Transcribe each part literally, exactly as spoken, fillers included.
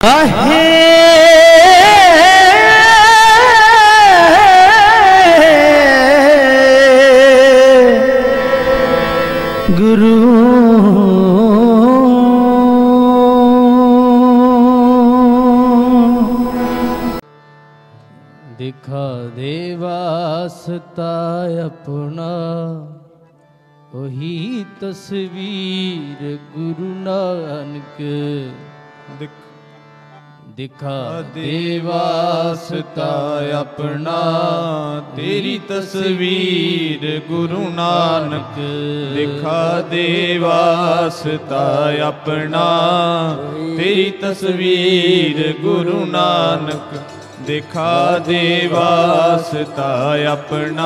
काहे गुरु दिखा दे वास्ता अपना वही तस्वीर गुरु नानक दिखा दे वास्ता अपना तेरी तस्वीर गुरु नानक दिखा दे वास्ता अपना तेरी तस्वीर गुरु नानक दिखा दे वास्ता अपना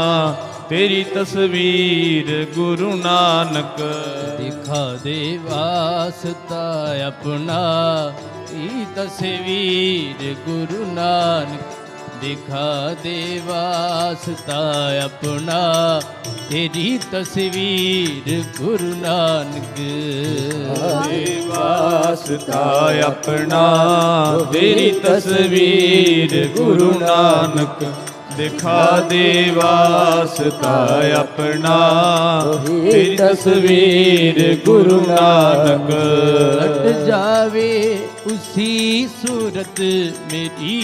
तेरी तस्वीर गुरु नानक दिखा दे वास्ता अपना तेरी तस्वीर गुरु नानक दिखा दे वास्ता अपना तेरी तस्वीर गुरु नानक दे वास्ता अपना तेरी तस्वीर गुरु नानक दिखा दे वास्ता अपना तेरी तस्वीर गुरु नानक लट जावे उसी सूरत मेरी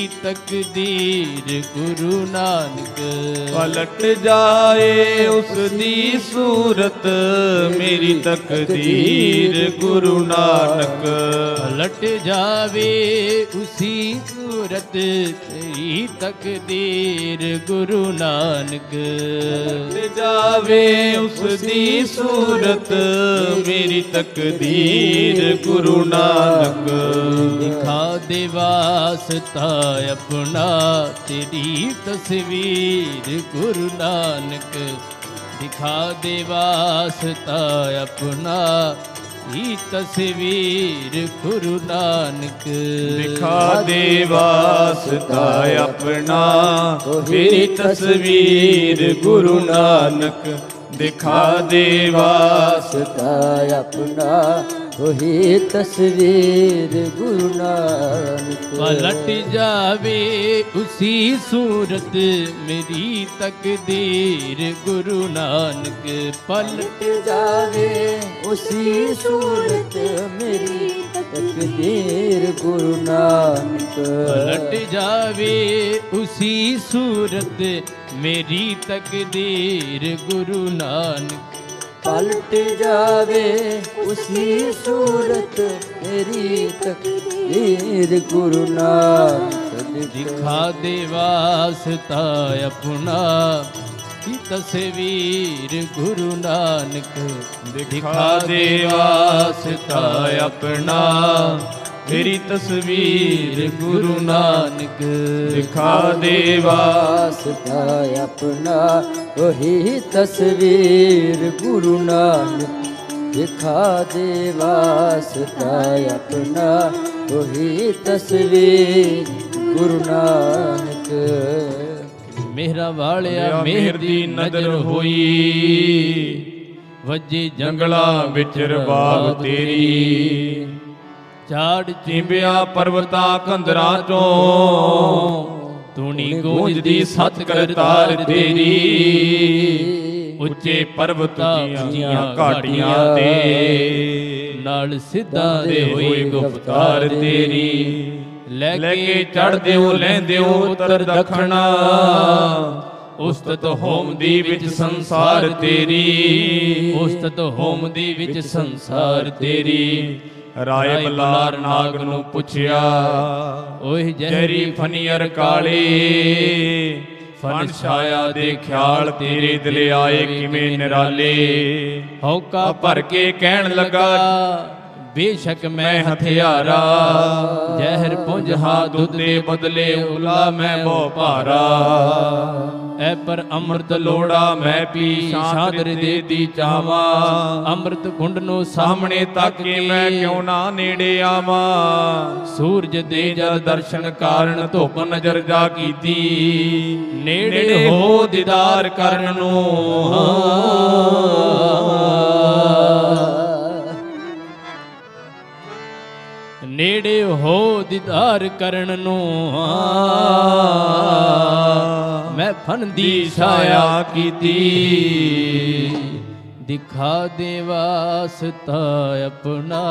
तकदीर गुरु नानक पलट जाए उसदी सूरत मेरी तकदीर गुरु नानक पलट जावे उसी सूरत तेरी तकदीर गुरु नानक पलट जावे उसदी सूरत मेरी तकदीर गुरु नानक दिखा दे वास्ता अपना तेरी तस्वीर गुरु नानक दिखा दे वास्ता अपना तेरी तस्वीर गुरु नानक दिखा दे वास्ता अपना तेरी तस्वीर गुरु नानक दिखा दे वास्ता अपना वही तस्वीर गुरु नानक पलट जावे उसी सूरत मेरी तकदीर गुरु नानक पलट जावे उसी सूरत मेरी तकदीर गुरु नानक पलट जावे उसी सूरत मेरी तकदीर गुरु नानक पलट जावे उसी सूरत मेरी तकदीर गुरु नानक दिखा दे वास्ता अपना की तस्वीर गुरु नानक दिखा दे वास्ता अपना तेरी तस्वीर गुरु नानक दिखा दे वास्ता अपना वही तस्वीर गुरु नानक दिखा दे वास्ता अपना वही तस्वीर गुरु नानक मेहरा वालिया मेहर दी नजर होई वजे जंगला विच रबाब तेरी झाड़ चिंबिया पर्वतां कंदरां चों तूनी गूंजदी सत करतार तेरी उच्चे पर्वत उच्चियां घाटियां ते नाल सिद्धां दे होई गुफ्तार तेरी लैके चढ़दे हो लैंदे हो उत्तर दखना उस्तत होम दी विच संसार तेरी उस्तत होम दी विच संसार तेरी राय बलार नाग नूं पुछया ओह जहरी फनीअर काले फन छाया दे ख्याल तेरे दिल आए किवें निराले हौका भर के कहण लगा बेशक मैं हथियारा जहर पुंजहा दुध दे बदले उला मैं बहु भारा ऐ पर अमृत लोड़ा मैं पी शादर दे दी चावा अमृत कुंड नु सामने ताके मैं क्यों ना नेड़े आवा सूरज दे जल दर्शन कारण धुप नजर जा कीती नेड़े हो दीदार करन नु ਨੇੜੇ ਹੋ ਦੀਦਾਰ ਕਰਨ ਨੂੰ ਮੈਂ ਫਨ ਦੀ ਛਾਇਆ ਕੀਤੀ ਦਿਖਾ ਦੇ ਵਾਸਤਾ ਆਪਣਾ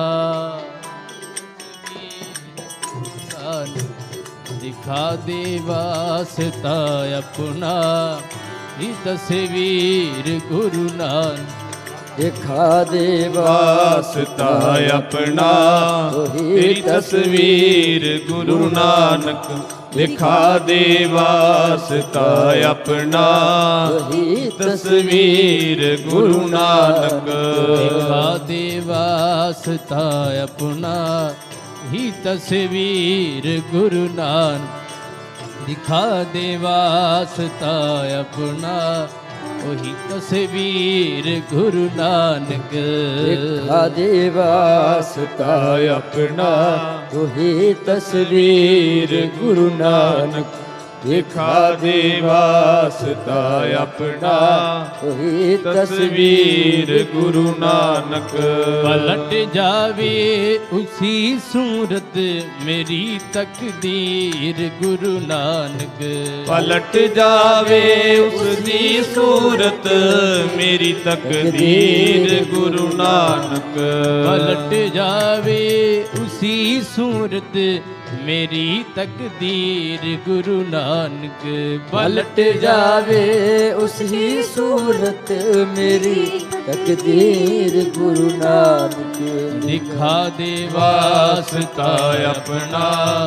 ਦਿਖਾ ਦੇ ਵਾਸਤਾ ਆਪਣਾ ਇਹ ਤਸਵੀਰ ਗੁਰੂ ਨਾਨਕ ਦਿਖਾ ਦੇ ਵਾਸਤਾ ਆਪਣਾ ਤੇਰੀ ਤਸਵੀਰ ਗੁਰੂ ਨਾਨਕ ਦਿਖਾ ਦੇ ਵਾਸਤਾ ਆਪਣਾ ਤੇਰੀ ਤਸਵੀਰ ਗੁਰੂ ਨਾਨਕ ਦਿਖਾ ਦੇ ਵਾਸਤਾ ਆਪਣਾ ਹੀ ਤਸਵੀਰ ਗੁਰੂ ਨਾਨਕ ਦਿਖਾ ਦੇ ਵਾਸਤਾ ਆਪਣਾ ਉਹੀ ਤਸਵੀਰ ਗੁਰੂ ਨਾਨਕ ਦਿਖਾ ਦੇ ਵਾਸਤਾ ਆਪਣਾ ਉਹੀ ਤਸਵੀਰ ਗੁਰੂ ਨਾਨਕ ਦਿਖਾ ਦੇ ਵਾਸਤਾ ਆਪਣਾ ਉਹੀ ਤਸਵੀਰ ਗੁਰੂ ਨਾਨਕ ਪਲਟ ਜਾਵੇ ਉਸੀ ਸੂਰਤ ਮੇਰੀ ਤਕਦੀਰ ਗੁਰੂ ਨਾਨਕ ਪਲਟ ਜਾਵੇ ਉਸਦੀ ਸੂਰਤ ਮੇਰੀ ਤਕਦੀਰ ਗੁਰੂ ਨਾਨਕ ਪਲਟ ਜਾਵੇ ਉਸੀ ਸੂਰਤ ਮੇਰੀ ਤਕਦੀਰ ਗੁਰੂ ਨਾਨਕ ਪਲਟ ਜਾਵੇ ਉਸੀ ਸੂਰਤ ਮੇਰੀ ਤਕਦੀਰ ਗੁਰੂ ਨਾਨਕ ਦਿਖਾ ਦੇ ਵਾਸਤਾ ਆਪਣਾ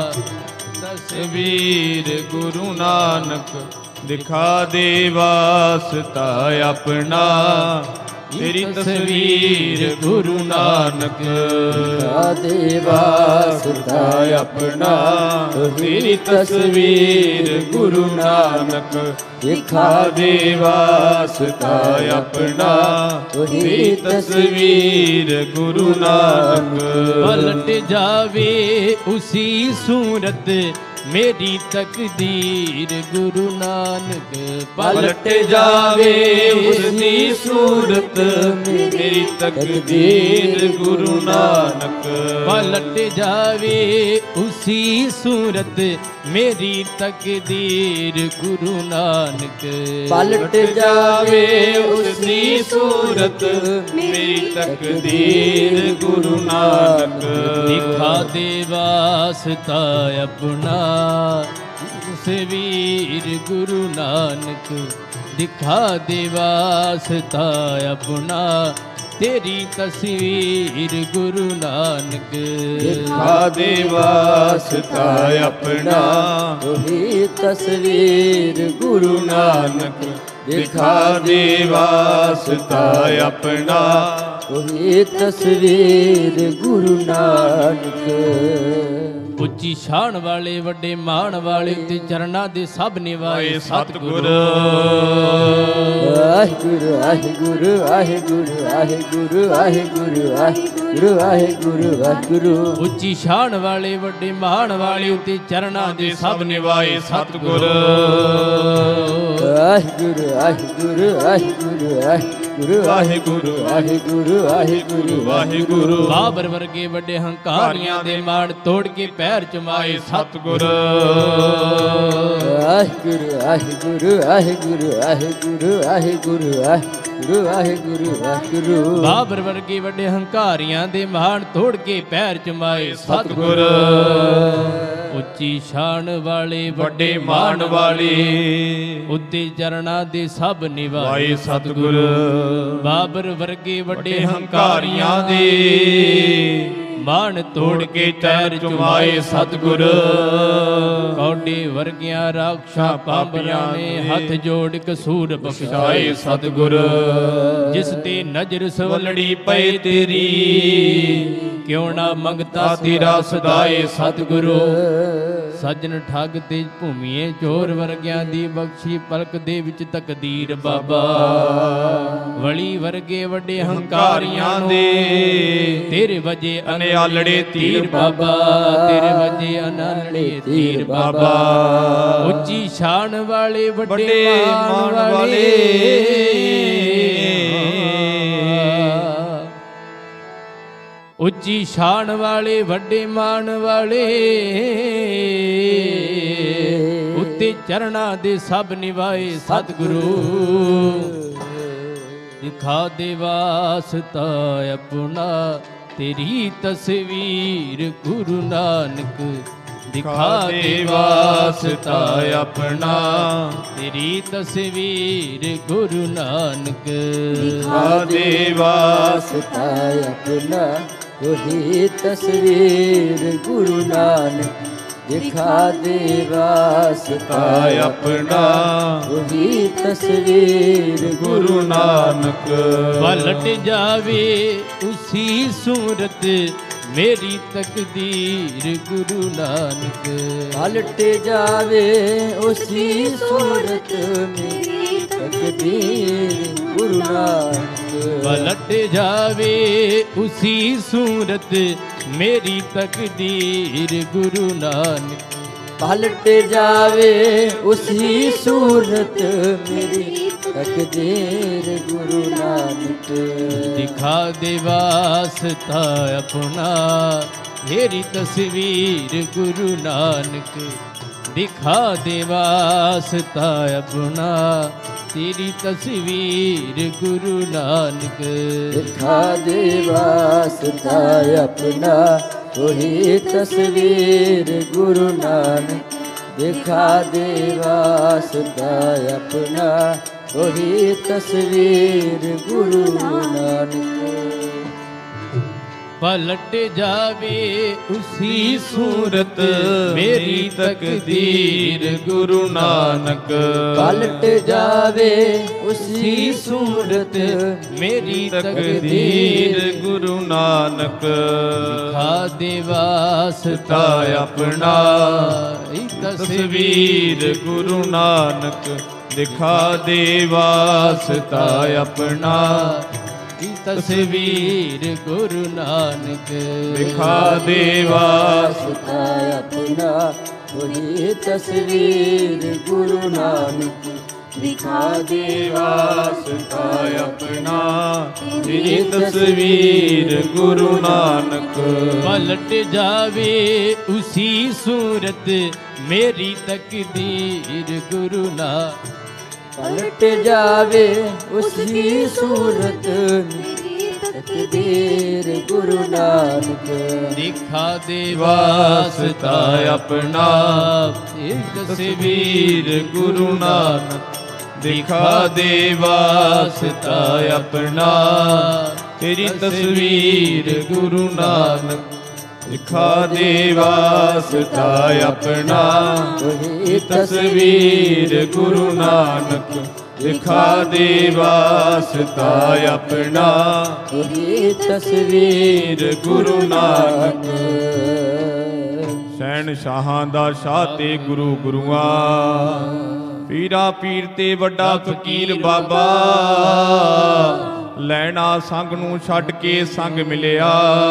ਤਸਵੀਰ ਗੁਰੂ ਨਾਨਕ ਦਿਖਾ ਦੇ ਵਾਸਤਾ ਆਪਣਾ ਤੇਰੀ ਤਸਵੀਰ ਗੁਰੂ ਨਾਨਕ ਦਿਖਾ ਦੇ ਵਾਸਤਾ ਆਪਣਾ ਤੇਰੀ ਤਸਵੀਰ ਗੁਰੂ ਨਾਨਕ ਦਿਖਾ ਦੇ ਵਾਸਤਾ ਆਪਣਾ ਤੇਰੀ ਤਸਵੀਰ ਗੁਰੂ ਨਾਨਕ ਪਲਟ ਜਾਵੇ ਉਸੀ ਸੂਰਤ ਮੇਰੀ ਤਕਦੀਰ ਗੁਰੂ ਨਾਨਕ ਪਲਟ ਜਾਵੇ ਉਸਦੀ ਸੂਰਤ ਮੇਰੀ ਤਕਦੀਰ ਗੁਰੂ ਨਾਨਕ ਪਲਟ ਜਾਵੇ ਉਸੀ ਸੂਰਤ ਮੇਰੀ ਤਕਦੀਰ ਗੁਰੂ ਨਾਨਕ ਪਲਟ ਜਾਵੇ ਉਸਦੀ ਸੂਰਤ ਮੇਰੀ ਤਕਦੀਰ ਗੁਰੂ ਨਾਨਕ ਦਿਖਾ ਦੇ ਵਾਸਤਾ ਆਪਣਾ ਤਸਵੀਰ ਗੁਰੂ ਨਾਨਕ ਦਿਖਾ ਦੇ ਵਾਸਤਾ ਆਪਣਾ ਤੇਰੀ ਤਸਵੀਰ ਗੁਰੂ ਨਾਨਕ ਦਿਖਾ ਦੇ ਵਾਸਤਾ ਆਪਣਾ ਉਹੀ ਤਸਵੀਰ ਗੁਰੂ ਨਾਨਕ ਦਿਖਾ ਦੇ ਵਾਸਤਾ ਆਪਣਾ ਉਹੀ ਤਸਵੀਰ ਗੁਰੂ ਨਾਨਕ ਉੱਚੀ ਸ਼ਾਨ ਵਾਲੇ ਵੱਡੇ ਮਾਣ ਵਾਲੇ ਤੇ ਚਰਨਾਂ ਦੇ ਸਭ ਨਿਵਾਏ ਸਤਿਗੁਰ ਵਾਹਿਗੁਰੂ ਵਾਹਿਗੁਰੂ ਵਾਹਿਗੁਰੂ ਵਾਹਿਗੁਰੂ ਵਾਹਿਗੁਰੂ ਵਾਹਿਗੁਰੂ ਵਾਹਿਗੁਰੂ ਵਾਹਿਗੁਰੂ ਉੱਚੀ ਸ਼ਾਨ ਵਾਲੇ ਵੱਡੇ ਮਾਣ ਵਾਲੇ ਤੇ ਚਰਨਾਂ ਦੇ ਸਭ ਨਿਵਾਏ ਸਤਿਗੁਰ ਵਾਹਿਗੁਰੂ ਵਾਹਿਗੁਰੂ ਵਾਹਿਗੁਰੂ ਵਾਹਿਗੁਰੂ ਵਾਹਿਗੁਰੂ ਵਾਹਿਗੁਰੂ ਵਾਹਿਗੁਰੂ ਵਾਹਿਗੁਰੂ ਬਾਬਰ ਵਰਗੇ ਵੱਡੇ ਹੰਕਾਰੀਆਂ ਦੇ ਮਾਣ ਤੋੜ ਕੇ ਪੈਰ ਚੁਮਾਏ ਸਤਿਗੁਰ ਵਾਹਿਗੁਰੂ ਵਾਹਿਗੁਰੂ ਵਾਹਿਗੁਰੂ ਵਾਹਿਗੁਰੂ ਵਾਹਿਗੁਰੂ ਵਾਹਿਗੁਰੂ ਵਾਹਿਗੁਰੂ ਵਾਹਿਗੁਰੂ ਬਾਬਰ ਵਰਗੇ ਵੱਡੇ ਹੰਕਾਰੀਆਂ ਦੇ ਮਾਣ ਤੋੜ ਕੇ ਪੈਰ ਚੁਮਾਏ ਸਤਿਗੁਰ ਉੱਚੀ ਸ਼ਾਨ ਵਾਲੇ ਵੱਡੇ ਮਾਣ ਵਾਲੇ ਉੱਤੇ ਚਰਨਾਂ ਦੇ ਸਭ ਨਿਵਾਏ ਸਤਿਗੁਰ ਬਾਬਰ ਵਰਗੇ ਵੱਡੇ ਹੰਕਾਰੀਆਂ ਦੇ ਮਾਣ ਤੋੜ ਕੇ ਪੈਰ ਚੁਮਾਏ ਸਤਿਗੁਰ ਕੌਡੀ ਵਰਗੀਆਂ ਰਾਖਸ਼ਾਂ ਪਾਪੀਆਂ ਨੇ ਹੱਥ ਜੋੜ ਕਸੂਰ ਬਖਸ਼ਾਏ ਸਤਿਗੁਰ ਜਿਸ ਤੇ ਨਜ਼ਰ ਸਵਲੜੀ ਪਏ ਤੇਰੀ ਕਿਉਂ ਨਾ ਮੰਗਤਾ ਤੇਰਾ ਸਦਾਏ ਸਤਿਗੁਰੂ ਸੱਜਣ ਠੱਗ ਤੇ ਭੂਮੀਏ ਚੋਰ ਵਰਗਿਆਂ ਦੀ ਬਖਸ਼ੀ ਪਲਕ ਦੇ ਵਿੱਚ ਤਕਦੀਰ ਬਾਬਾ ਵਲੀ ਵਰਗੇ ਵੱਡੇ ਹੰਕਾਰੀਆਂ ਦੇ ਤੇਰੇ ਵਜੇ ਅਨਿਆਲੜੇ ਤੀਰ ਬਾਬਾ ਤੇਰੇ ਵਜੇ ਅਨਿਆਲੜੇ ਤੀਰ ਬਾਬਾ ਉੱਚੀ ਸ਼ਾਨ ਵਾਲੇ ਵੱਡੇ ਮਾਣ ਵਾਲੇ ਉੱਚੀ ਸ਼ਾਨ ਵਾਲੇ ਵੱਡੇ ਮਾਣ ਵਾਲੇ ਉੱਤੇ ਚਰਨਾਂ ਦੇ ਸਭ ਨਿਵਾਏ ਸਤਿਗੁਰੂ ਦਿਖਾ ਦੇ ਵਾਸਤਾ ਆਪਣਾ ਤੇਰੀ ਤਸਵੀਰ ਗੁਰੂ ਨਾਨਕ ਦਿਖਾ ਦੇ ਵਾਸਤਾ ਆਪਣਾ ਤੇਰੀ ਤਸਵੀਰ ਗੁਰੂ ਨਾਨਕ ਦਿਖਾ ਦੇ ਵਾਸਤਾ ਆਪਣਾ ਉਹੀ ਤਸਵੀਰ ਗੁਰੂ ਨਾਨਕ ਦਿਖਾ ਦੇ ਵਾਸਤਾ ਆਪਣਾ ਉਹੀ ਤਸਵੀਰ ਗੁਰੂ ਨਾਨਕ ਪਲਟ ਜਾਵੇ ਉਸੀ ਸੂਰਤ ਮੇਰੀ ਤਕਦੀਰ ਗੁਰੂ ਨਾਨਕ ਪਲਟ ਜਾਵੇ ਉਸੀ ਸੂਰਤ ਮੇਰੀ ਤਕਦੀਰ ਗੁਰੂ ਨਾਨਕ ਪਲਟ ਜਾਵੇ ਉਸੀ ਸੂਰਤ ਮੇਰੀ ਤਕਦੀਰ ਗੁਰੂ ਨਾਨਕ ਪਲਟ ਜਾਵੇ ਉਸੀ ਸੂਰਤ ਮੇਰੀ ਤਕਦੀਰ ਗੁਰੂ ਨਾਨਕ ਦਿਖਾ ਦੇ ਵਾਸਤਾ ਆਪਣਾ ਮੇਰੀ ਤਸਵੀਰ ਗੁਰੂ ਨਾਨਕ ਦਿਖਾ ਦੇ ਵਾਸਤਾ ਆਪਣਾ ਤੇਰੀ ਤਸਵੀਰ ਗੁਰੂ ਨਾਨਕ ਦਿਖਾ ਦੇ ਵਾਸਤਾ ਆਪਣਾ ਉਹੀ ਤਸਵੀਰ ਗੁਰੂ ਨਾਨਕ ਦਿਖਾ ਦੇ ਵਾਸਤਾ ਆਪਣਾ ਉਹੀ ਤਸਵੀਰ ਗੁਰੂ ਨਾਨਕ ਪਲਟ ਜਾਵੇ ਉਸੀ ਸੂਰਤ ਮੇਰੀ ਤਕਦੀਰ ਗੁਰੂ ਨਾਨਕ ਪਲਟ ਜਾਵੇ ਉਸੀ ਸੂਰਤ ਮੇਰੀ ਤਕਦੀਰ ਗੁਰੂ ਨਾਨਕ ਦਿਖਾ ਦੇ ਵਾਸਤਾ ਆਪਣਾ ਤਸਵੀਰ ਗੁਰੂ ਨਾਨਕ ਦਿਖਾ ਦੇ ਵਾਸਤਾ ਆਪਣਾ ਤਸਵੀਰ ਗੁਰੂ ਨਾਨਕ ਦਿਖਾ ਦੇ ਵਾਸਤਾ ਆਪਣਾ ਉਹੀ ਤਸਵੀਰ ਗੁਰੂ ਨਾਨਕ ਦਿਖਾ ਦੇ ਵਾਸਤਾ ਆਪਣਾ ਤੇਰੀ ਤਸਵੀਰ ਗੁਰੂ ਨਾਨਕ ਪਲਟ ਜਾਵੇ ਉਸੀ ਸੂਰਤ ਮੇਰੀ ਤਕਦੀਰ ਗੁਰੂ ਨਾਨਕ ਪਲਟ ਜਾਵੇ ਉਸੀ ਸੂਰਤ ਮੇਰੀ ਤਕਦੀਰ ਗੁਰੂ ਨਾਨਕ ਦਿਖਾ ਦੇ ਵਾਸਤਾ ਆਪਣਾ ਤਸਵੀਰ ਗੁਰੂ ਨਾਨਕ ਦਿਖਾ ਦੇ ਵਾਸਤਾ ਆਪਣਾ ਤੇਰੀ ਤਸਵੀਰ ਗੁਰੂ ਨਾਨਕ ਦਿਖਾ ਦੇ ਵਾਸਤਾ ਆਪਣਾ ਉਹੀ ਤਸਵੀਰ ਗੁਰੂ ਨਾਨਕ ਦਿਖਾ ਦੇ ਵਾਸਤਾ ਆਪਣਾ ਉਹੀ ਤਸਵੀਰ ਗੁਰੂ ਨਾਨਕ ਸੈਣ ਸ਼ਾਹਾਂ ਦਾ ਸ਼ਾਹ ਤੇ ਗੁਰੂ ਗੁਰੂਆਂ ਪੀਰਾ ਪੀਰ ਤੇ ਵੱਡਾ ਫਕੀਰ ਬਾਬਾ ਲੈਣਾ ਸੰਗ ਨੂੰ ਛੱਡ ਕੇ ਸੰਗ ਮਿਲਿਆ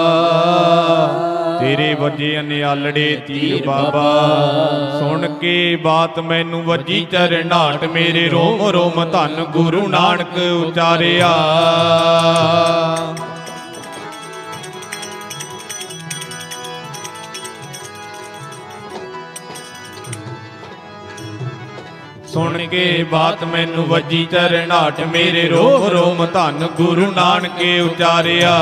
ਤੇਰੇ ਵਜੇ ਅਨਿਆਲੜੇ ਤੀਰ ਬਾਬਾ ਸੁਣ ਕੇ ਬਾਤ ਮੈਨੂੰ ਵੱਜੀ ਚਰਨਾਟ ਮੇਰੇ ਰੋਮ ਰੋਮ ਧੰਨ ਗੁਰੂ ਨਾਨਕ ਉਚਾਰਿਆ ਸੁਣ ਕੇ ਬਾਤ ਮੈਨੂੰ ਵੱਜੀ ਚਰਨਾਟ ਮੇਰੇ ਰੋਮ ਰੋਮ ਧੰਨ ਗੁਰੂ ਨਾਨਕ ਉਚਾਰਿਆ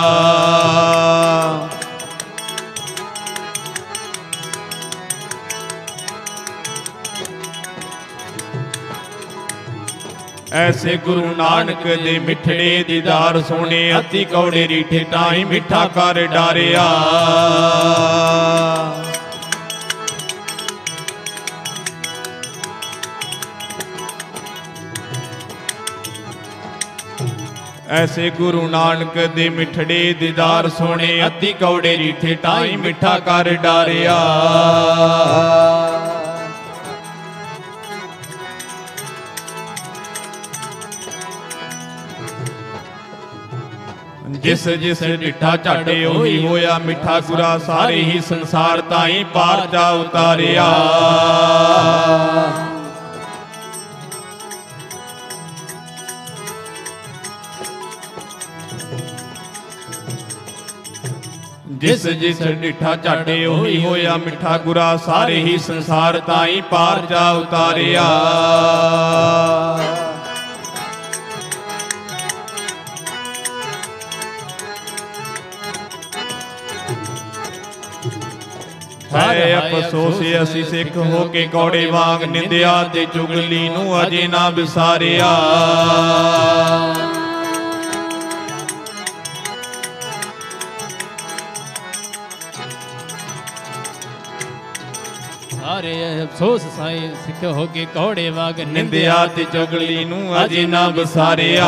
ਐਸੇ ਗੁਰੂ ਨਾਨਕ ਦੇ ਮਿੱਠੜੇ ਦੀਦਾਰ ਸੋਹਣੇ ਅਤੀ ਕੌੜੇ ਰੀਠੇ ਟਾਈ ਮਿੱਠਾ ਕਰ ਡਾਰਿਆ ਐਸੇ ਗੁਰੂ ਨਾਨਕ ਦੇ ਮਿੱਠੜੇ ਦੀਦਾਰ ਸੋਹਣੇ ਅਤੀ ਕੌੜੇ ਰੀਠੇ ਟਾਈ ਮਿੱਠਾ ਕਰ ਡਾਰਿਆ ਜਿਸ ਜਿਸ ਡਿਠਾ ਝਾੜੇ ਉਹੀ ਹੋਇਆ ਮਿੱਠਾ ਗੁਰਾ ਸਾਰੇ ਹੀ ਸੰਸਾਰ ਤਾਈ ਪਾਰ ਜਾ ਉਤਾਰਿਆ ਜਿਸ ਜਿਸ ਡਿਠਾ ਝਾਟੇ ਉਹੀ ਹੋਇਆ ਮਿੱਠਾ ਗੁਰਾ ਸਾਰੇ ਹੀ ਸੰਸਾਰ ਤਾਈ ਪਾਰ ਜਾ ਉਤਾਰਿਆ ਹੈ ਅਫਸੋਸ ਅਸੀਂ ਸਿੱਖ ਹੋ ਕੇ ਕੌੜੇ ਵਾਂਗ ਨਿੰਦਿਆ ਤੇ ਚੁਗਲੀ ਨੂੰ ਅਜੇ ਨਾ ਵਿਸਾਰਿਆ ਹਾਰੇ ਅਫਸੋਸ ਸਾਈ ਸਿੱਖ ਹੋ ਕੇ ਕੌੜੇ ਵਾਂਗ ਨਿੰਦਿਆ ਤੇ ਚੁਗਲੀ ਨੂੰ ਅਜੇ ਨਾ ਵਿਸਾਰਿਆ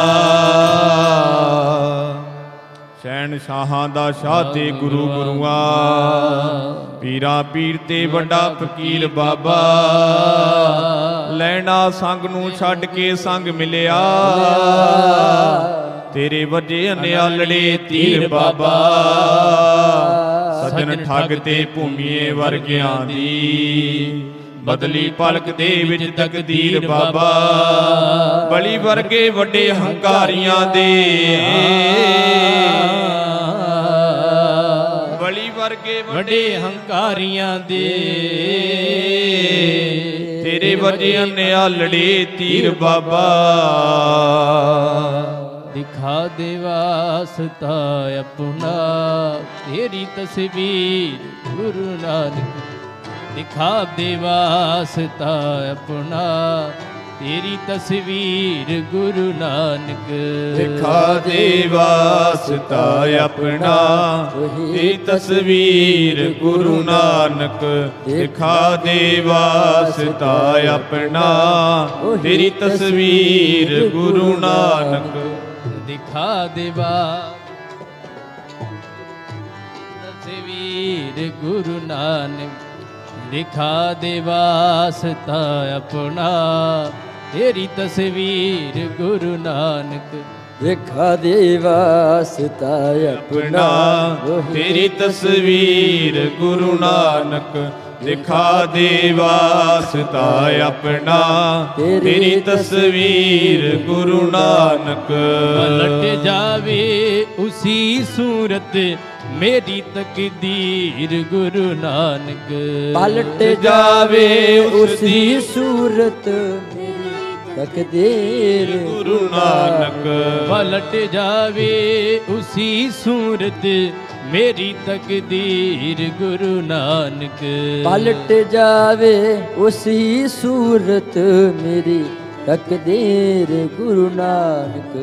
ਸ਼ਹਿਨ ਸ਼ਾਹਾਂ ਦਾ ਸ਼ਾਹ ਤੇ ਗੁਰੂ ਗੁਰੂਆਂ ਪੀਰਾਂ ਪੀਰ ਤੇ ਵੱਡਾ ਫਕੀਰ ਬਾਬਾ ਲੈਣਾ ਸੰਗ ਨੂੰ ਛੱਡ ਕੇ ਸੰਗ ਮਿਲਿਆ ਤੇਰੇ ਵਜੇ ਅਨਿਆਲੜੇ ਤੀਰ ਬਾਬਾ ਸੱਜਣ ਠੱਗ ਤੇ ਭੂਮੀਏ ਵਰਗਿਆਂ ਦੀ ਬਦਲੀ ਪਲਕ ਦੇ ਵਿੱਚ ਤਕਦੀਰ ਬਾਬਾ ਬਲੀ ਵਰਗੇ ਵੱਡੇ ਹੰਕਾਰੀਆਂ ਦੇ ਬਲੀ ਵਰਗੇ ਵੱਡੇ ਹੰਕਾਰੀਆਂ ਦੇ ਤੇਰੇ ਵਜੇ ਅਨਿਆਲੜੇ ਤੀਰ ਬਾਬਾ ਦਿਖਾ ਦੇ ਵਾਸਤਾ ਆਪਣਾ ਤੇਰੀ ਤਸਵੀਰ ਗੁਰੂ ਨਾਨਕ ਦਿਖਾ ਦੇ ਵਾਸਤਾ ਆਪਣਾ ਤੇਰੀ ਤਸਵੀਰ ਗੁਰੂ ਨਾਨਕ ਦਿਖਾ ਦੇ ਵਾਸਤਾ ਆਪਣਾ ਤੇਰੀ ਤਸਵੀਰ ਗੁਰੂ ਨਾਨਕ ਦਿਖਾ ਦੇ ਵਾਸਤਾ ਆਪਣਾ ਤੇਰੀ ਤਸਵੀਰ ਗੁਰੂ ਨਾਨਕ ਦਿਖਾ ਦੇ ਵਾ ਤਸਵੀਰ ਗੁਰੂ ਨਾਨਕ ਦਿਖਾ ਦੇ ਵਾਸਤਾ ਆਪਣਾ ਤੇਰੀ ਤਸਵੀਰ ਗੁਰੂ ਨਾਨਕ ਦਿਖਾ ਦੇ ਵਾਸਤਾ ਆਪਣਾ ਤੇਰੀ ਤਸਵੀਰ ਗੁਰੂ ਨਾਨਕ ਦਿਖਾ ਦੇ ਵਾਸਤਾ ਆਪਣਾ ਤੇਰੀ ਤਸਵੀਰ ਗੁਰੂ ਨਾਨਕ ਪਲਟ ਜਾਵੇ ਉਸੀ ਸੂਰਤ ਮੇਰੀ ਤਕਦੀਰ ਗੁਰੂ ਨਾਨਕ ਪਲਟ ਜਾਵੇ ਉਸੀ ਸੂਰਤ ਮੇਰੀ ਤਕਦੀਰ ਗੁਰੂ ਨਾਨਕ ਪਲਟ ਜਾਵੇ ਉਸੀ ਸੂਰਤ ਮੇਰੀ ਤਕਦੀਰ ਗੁਰੂ ਨਾਨਕ ਪਲਟ ਜਾਵੇ ਉਸੀ ਸੂਰਤ ਮੇਰੀ ਤਕਦੀਰ ਗੁਰੂ ਨਾਨਕ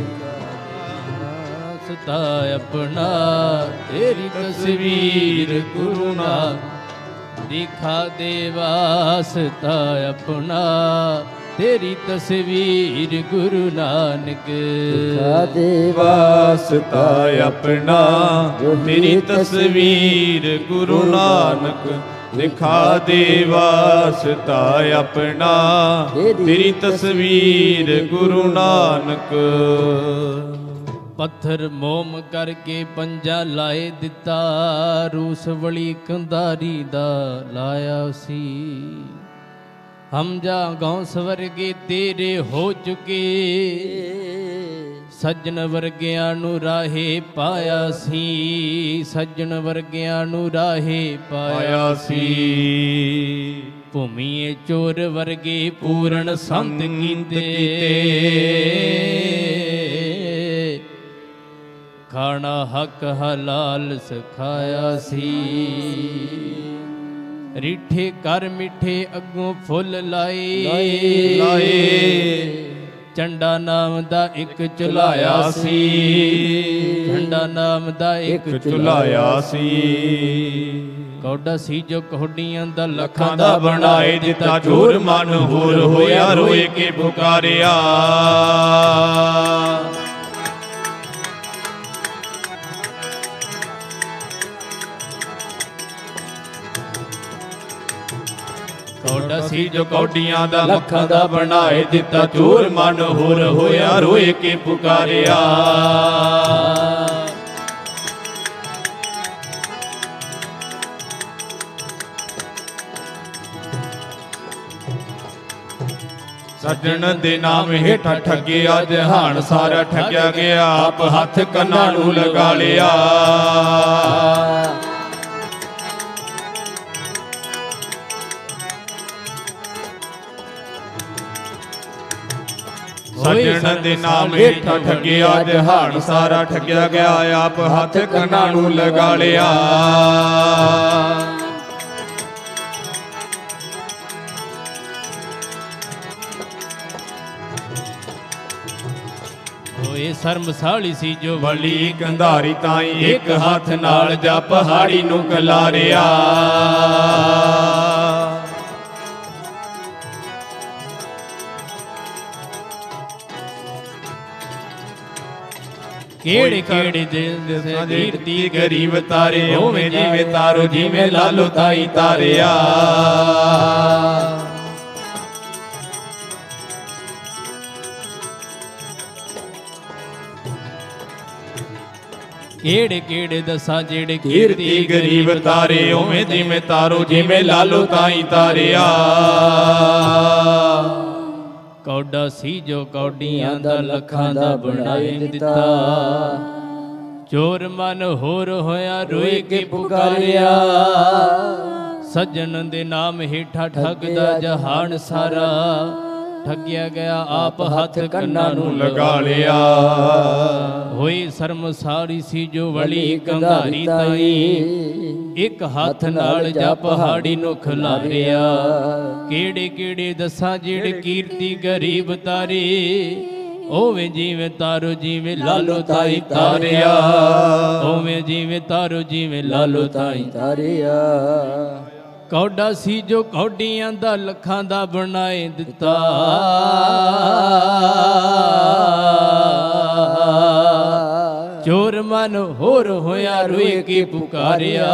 ਸਤਾ ਆਪਣਾ ਤੇਰੀ ਤਸਵੀਰ ਗੁਰੂ ਨਾਨਕ ਦਿਖਾ ਦੇ ਵਾਸਤਾ ਆਪਣਾ ਤੇਰੀ ਤਸਵੀਰ ਗੁਰੂ ਨਾਨਕ ਦਿਖਾ ਦੇ ਵਾਸਤਾ ਆਪਣਾ ਤੇਰੀ ਤਸਵੀਰ ਗੁਰੂ ਨਾਨਕ ਦਿਖਾ ਦੇ ਵਾਸਤਾ ਆਪਣਾ ਤੇਰੀ ਤਸਵੀਰ ਗੁਰੂ ਨਾਨਕ ਪੱਥਰ ਮੋਮ ਕਰਕੇ ਪੰਜਾ ਲਾਏ ਦਿੱਤਾ ਰੂਸ ਵਲੀ ਕੰਧਾਰੀ ਦਾ ਲਾਇਆ ਸੀ ਹਮ ਜਾ ਗੌਸ ਵਰਗੇ ਤੇਰੇ ਹੋ ਚੁਕੇ ਸੱਜਣ ਵਰਗਿਆਂ ਨੂੰ ਰਾਹੇ ਪਾਇਆ ਸੀ ਸੱਜਣ ਵਰਗਿਆਂ ਨੂੰ ਰਾਹੇ ਪਾਇਆ ਸੀ ਭੂਮੀਏ ਚੋਰ ਵਰਗੇ ਪੂਰਨ ਸੰਤ ਕੀਤੇ ਖਾਣਾ ਹੱਕ ਹਲਾਲ ਸਿਖਾਇਆ ਸੀ ਰਿੱਠੇ ਕਰ ਮਿੱਠੇ ਅੱਗੋਂ ਫੁੱਲ ਲਾਏ ਲਾਏ ਚੰਡਾ ਨਾਮ ਦਾ ਇੱਕ ਚੁਲਾਇਆ ਸੀ ਚੰਡਾ ਨਾਮ ਦਾ ਇੱਕ ਚੁਲਾਇਆ ਸੀ ਕੌਡਾ ਸੀ ਜੋ ਕੌਡੀਆਂ ਦਾ ਲੱਖਾਂ ਦਾ ਬਣਾਏ ਦਿੱਤਾ ਜੋਰ ਮਨ ਹੋਰ ਹੋਇਆ ਰੋਏ ਕੇ ਪੁਕਾਰਿਆ ਕੌਡਾ ਸੀ ਜੋ ਕੌਡੀਆਂ ਦਾ ਲੱਖਾਂ ਦਾ ਬਣਾਏ ਦਿੱਤਾ ਚੋਰ ਮਨ ਹੋਰ ਹੋਇਆ ਰੋਏ ਕੇ ਪੁਕਾਰਿਆ ਸੱਜਣ ਦੇ ਨਾਮ ਹੇਠਾਂ ਠੱਗਿਆ ਜਹਾਨ ਸਾਰਾ ਠੱਗਿਆ ਗਿਆ ਆਪ ਹੱਥ ਕੰਨਾਂ ਨੂੰ ਲਗਾ ਲਿਆ ਸੱਜਣ ਦੇ ਨਾਮ ਹੇਠਾਂ ਠੱਗਿਆ ਜਹਾਨ ਸਾਰਾ ਠੱਗਿਆ ਗਿਆ ਆਪ ਹੱਥ ਕੰਨਾਂ ਨੂੰ ਲਗਾ ਲਿਆ ਹੋਏ ਸ਼ਰਮਸਾਲੀ ਸੀ ਜੋ ਵਲੀ ਗੰਧਾਰੀ ਤਾਈ ਇੱਕ ਹੱਥ ਨਾਲ ਜਾ ਪਹਾੜੀ ਨੂੰ ਕਲਾਰਿਆ ਕਿਹੜੇ ਕਿਹੜੇ ਦਿਲ ਦੇ ਕੀਰਤੀ ਗਰੀਬ ਤਾਰੇ ਹੋਵੇਂ ਜਿਵੇਂ ਤਾਰੋ ਜਿਵੇਂ ਲਾਲੋ ਤਾਈ ਤਾਰਿਆ ਕਿਹੜੇ ਕਿਹੜੇ ਦਸਾਂ ਜਿਹੜੇ ਕੀਰਤੀ ਗਰੀਬ ਤਾਰੇ ਹੋਵੇਂ ਜਿਵੇਂ ਤਾਰੋ ਜਿਵੇਂ ਲਾਲੋ ਤਾਈ ਤਾਰਿਆ ਕੌਡਾ ਸੀ ਜੋ ਕੌਡੀਆਂ ਦਾ ਲੱਖਾਂ ਦਾ ਬਣਾਏ ਦਿੱਤਾ ਚੋਰ ਮਨ ਹੋਰ ਹੋਇਆ ਰੋਏ ਕੇ ਪੁਕਾਰਿਆ ਸੱਜਣ ਦੇ ਨਾਮ ਹੇਠਾਂ ਠੱਗਦਾ ਜਹਾਨ ਸਾਰਾ ਠੱਗਿਆ ਗਿਆ ਆਪ ਹੱਥ ਕੰਨਾਂ ਨੂੰ ਲਗਾ ਲਿਆ ਹੋਈ ਸ਼ਰਮਸਾਰੀ ਸੀ ਜੋ ਵਲੀ ਗੰਧਾਰੀ ਤਾਈ ਇੱਕ ਹੱਥ ਨਾਲ ਜਾ ਪਹਾੜੀ ਨੂੰ ਖਿਲਾਰਿਆ ਕਿਹੜੇ ਕਿਹੜੇ ਦਸਾਂ ਜਿਹੜੇ ਕੀਰਤੀ ਗਰੀਬ ਤਾਰੇ ਓਵੇਂ ਜਿਵੇਂ ਤਾਰੋ ਜਿਵੇਂ ਲਾਲੋ ਤਾਈ ਤਾਰਿਆ ਓਵੇਂ ਜਿਵੇਂ ਤਾਰੋ ਜਿਵੇਂ ਲਾਲੋ ਤਾਈ ਤਾਰਿਆ ਕੌਡਾ ਸੀ ਜੋ ਕੌਡੀਆਂ ਦਾ ਲੱਖਾਂ ਦਾ ਬਣਾਏ ਦਿੱਤਾ ਚੋਰ ਮਨ ਹੋਰ ਹੋਇਆ ਰੋਏ ਕੇ ਪੁਕਾਰਿਆ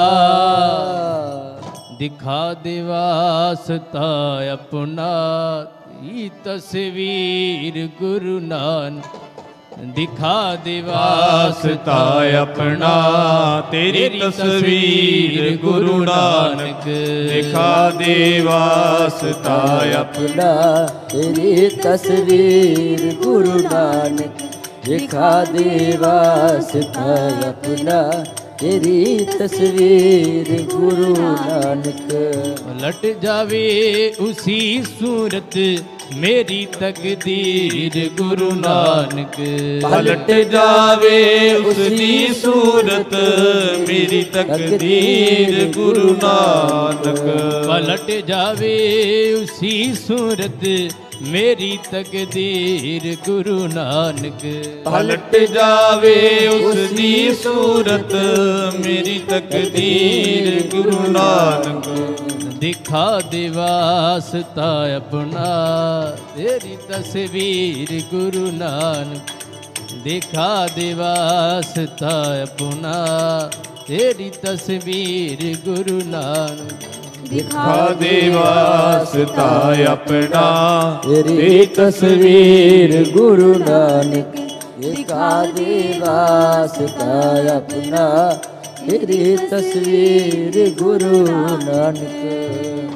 ਦਿਖਾ ਦੇ ਵਾਸਤਾ ਆਪਣਾ ਇਹ ਤਸਵੀਰ ਗੁਰੂ ਨਾਨਕ ਦਿਖਾ ਦੇ ਵਾਸਤਾ ਆਪਣਾ ਤੇਰੀ ਤਸਵੀਰ ਗੁਰੂ ਨਾਨਕ ਦਿਖਾ ਦੇ ਵਾਸਤਾ ਆਪਣਾ ਤੇਰੀ ਤਸਵੀਰ ਗੁਰੂ ਨਾਨਕ ਦਿਖਾ ਦੇ ਵਾਸਤਾ ਆਪਣਾ ਤੇਰੀ ਤਸਵੀਰ ਗੁਰੂ ਨਾਨਕ ਪਲਟ ਜਾਵੇ ਉਸੀ ਸੂਰਤ ਮੇਰੀ ਤਕਦੀਰ ਗੁਰੂ ਨਾਨਕ ਪਲਟ ਜਾਵੇ ਉਸ ਦੀ ਸੂਰਤ ਮੇਰੀ ਤਕਦੀਰ ਗੁਰੂ ਨਾਨਕ ਪਲਟ ਜਾਵੇ ਉਸੀ ਸੂਰਤ ਮੇਰੀ ਤਕਦੀਰ ਗੁਰੂ ਨਾਨਕ ਪਲਟ ਜਾਵੇ ਉਸ ਦੀ ਸੂਰਤ ਮੇਰੀ ਤਕਦੀਰ ਗੁਰੂ ਨਾਨਕ ਦਿਖਾ ਦੇ ਵਾਸਤਾ ਆਪਣਾ ਤੇਰੀ ਤਸਵੀਰ ਗੁਰੂ ਨਾਨਕ ਦਿਖਾ ਦੇ ਵਾਸਤਾ ਆਪਣਾ ਤੇਰੀ ਤਸਵੀਰ ਗੁਰੂ ਨਾਨਕ ਦਿਖਾ ਦੇ ਵਾਸਤਾ ਆਪਣਾ ਤੇਰੀ ਤਸਵੀਰ ਗੁਰੂ ਨਾਨਕ ਦਿਖਾ ਦੇ ਵਾਸਤਾ ਆਪਣਾ ਤੇਰੀ ਤਸਵੀਰ ਗੁਰੂ ਨਾਨਕ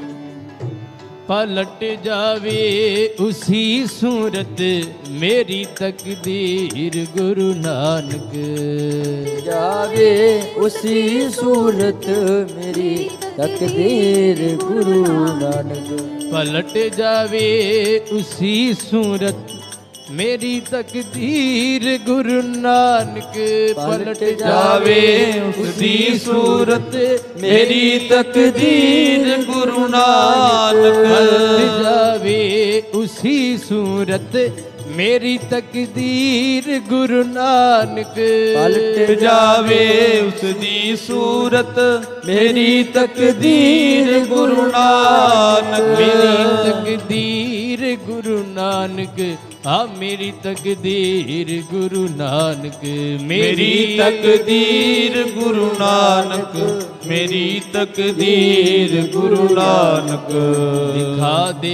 ਪਲਟ ਜਾਵੇ ਉਸੀ ਸੂਰਤ ਮੇਰੀ ਤਕਦੀਰ ਗੁਰੂ ਨਾਨਕ ਜਾਵੇ ਉਸੀ ਸੂਰਤ ਮੇਰੀ ਤਕਦੀਰ ਗੁਰੂ ਨਾਨਕ ਪਲਟ ਜਾਵੇ ਉਸੀ ਸੂਰਤ ਮੇਰੀ ਤਕਦੀਰ ਗੁਰੂ ਨਾਨਕ ਪਲਟ ਜਾਵੇ ਉਸ ਦੀ ਸੂਰਤ ਮੇਰੀ ਤਕਦੀਰ ਗੁਰੂ ਨਾਨਕ ਪਲਟ ਜਾਵੇ ਉਸੀ ਸੂਰਤ ਮੇਰੀ ਤਕਦੀਰ ਗੁਰੂ ਨਾਨਕ ਪਲਟ ਜਾਵੇ ਉਸ ਦੀ ਸੂਰਤ ਮੇਰੀ ਤਕਦੀਰ ਗੁਰੂ ਨਾਨਕ ਮੇਰੀ ਤਕਦੀਰ ਗੁਰੂ ਨਾਨਕ ਆ ਮੇਰੀ ਤਕਦੀਰ ਗੁਰੂ ਨਾਨਕ ਮੇਰੀ ਤਕਦੀਰ ਗੁਰੂ ਨਾਨਕ ਮੇਰੀ ਤਕਦੀਰ ਗੁਰੂ ਨਾਨਕ ਦਿਖਾ ਦੇ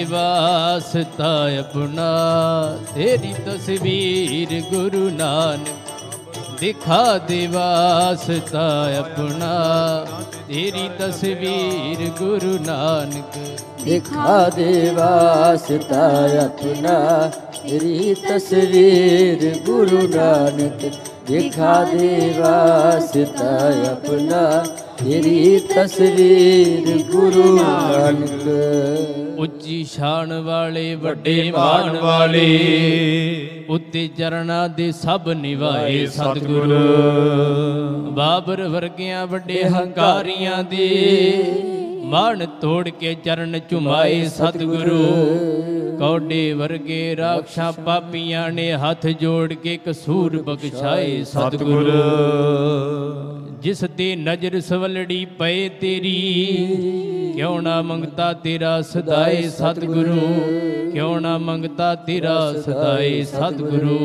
ਵਾਸਤਾ ਆਪਣਾ ਤੇਰੀ ਤਸਵੀਰ ਗੁਰੂ ਨਾਨਕ दिखा दे वास्ता अपना तेरी तस्वीर गुरु नानक दिखा दे वास्ता अपना तेरी तस्वीर गुरु नानक दिखा दे वास्ता अपना तेरी तस्वीर गुरु नानक ਉੱਚੀ ਸ਼ਾਨ ਵਾਲੇ ਵੱਡੇ ਮਾਣ ਵਾਲੇ ਉੱਤੇ ਚਰਨਾਂ ਦੇ ਸਭ ਨਿਵਾਏ ਸਤਿਗੁਰ ਬਾਬਰ ਵਰਗਿਆਂ ਵੱਡੇ ਹੰਕਾਰੀਆਂ ਦੇ ਮਾਣ ਤੋੜ ਕੇ ਚਰਨ ਝੁਮਾਏ ਸਤਿਗੁਰੂ ਕੌਡੇ ਵਰਗੇ ਰਾਖਸ਼ਾਂ ਪਾਪੀਆਂ ਨੇ ਹੱਥ ਜੋੜ ਕੇ ਕਸੂਰ ਬਖਸ਼ਾਏ ਸਤਿਗੁਰ ਜਿਸ ਤੇ ਨਜ਼ਰ ਸਵਲੜੀ ਪਏ ਤੇਰੀ ਕਿਉਂ ਨਾ ਮੰਗਤਾ ਤੇਰਾ ਸਦਾਏ ਸਤਿਗੁਰੂ ਕਿਉਂ ਨਾ ਮੰਗਤਾ ਤੇਰਾ ਸਦਾਏ ਸਤਿਗੁਰੂ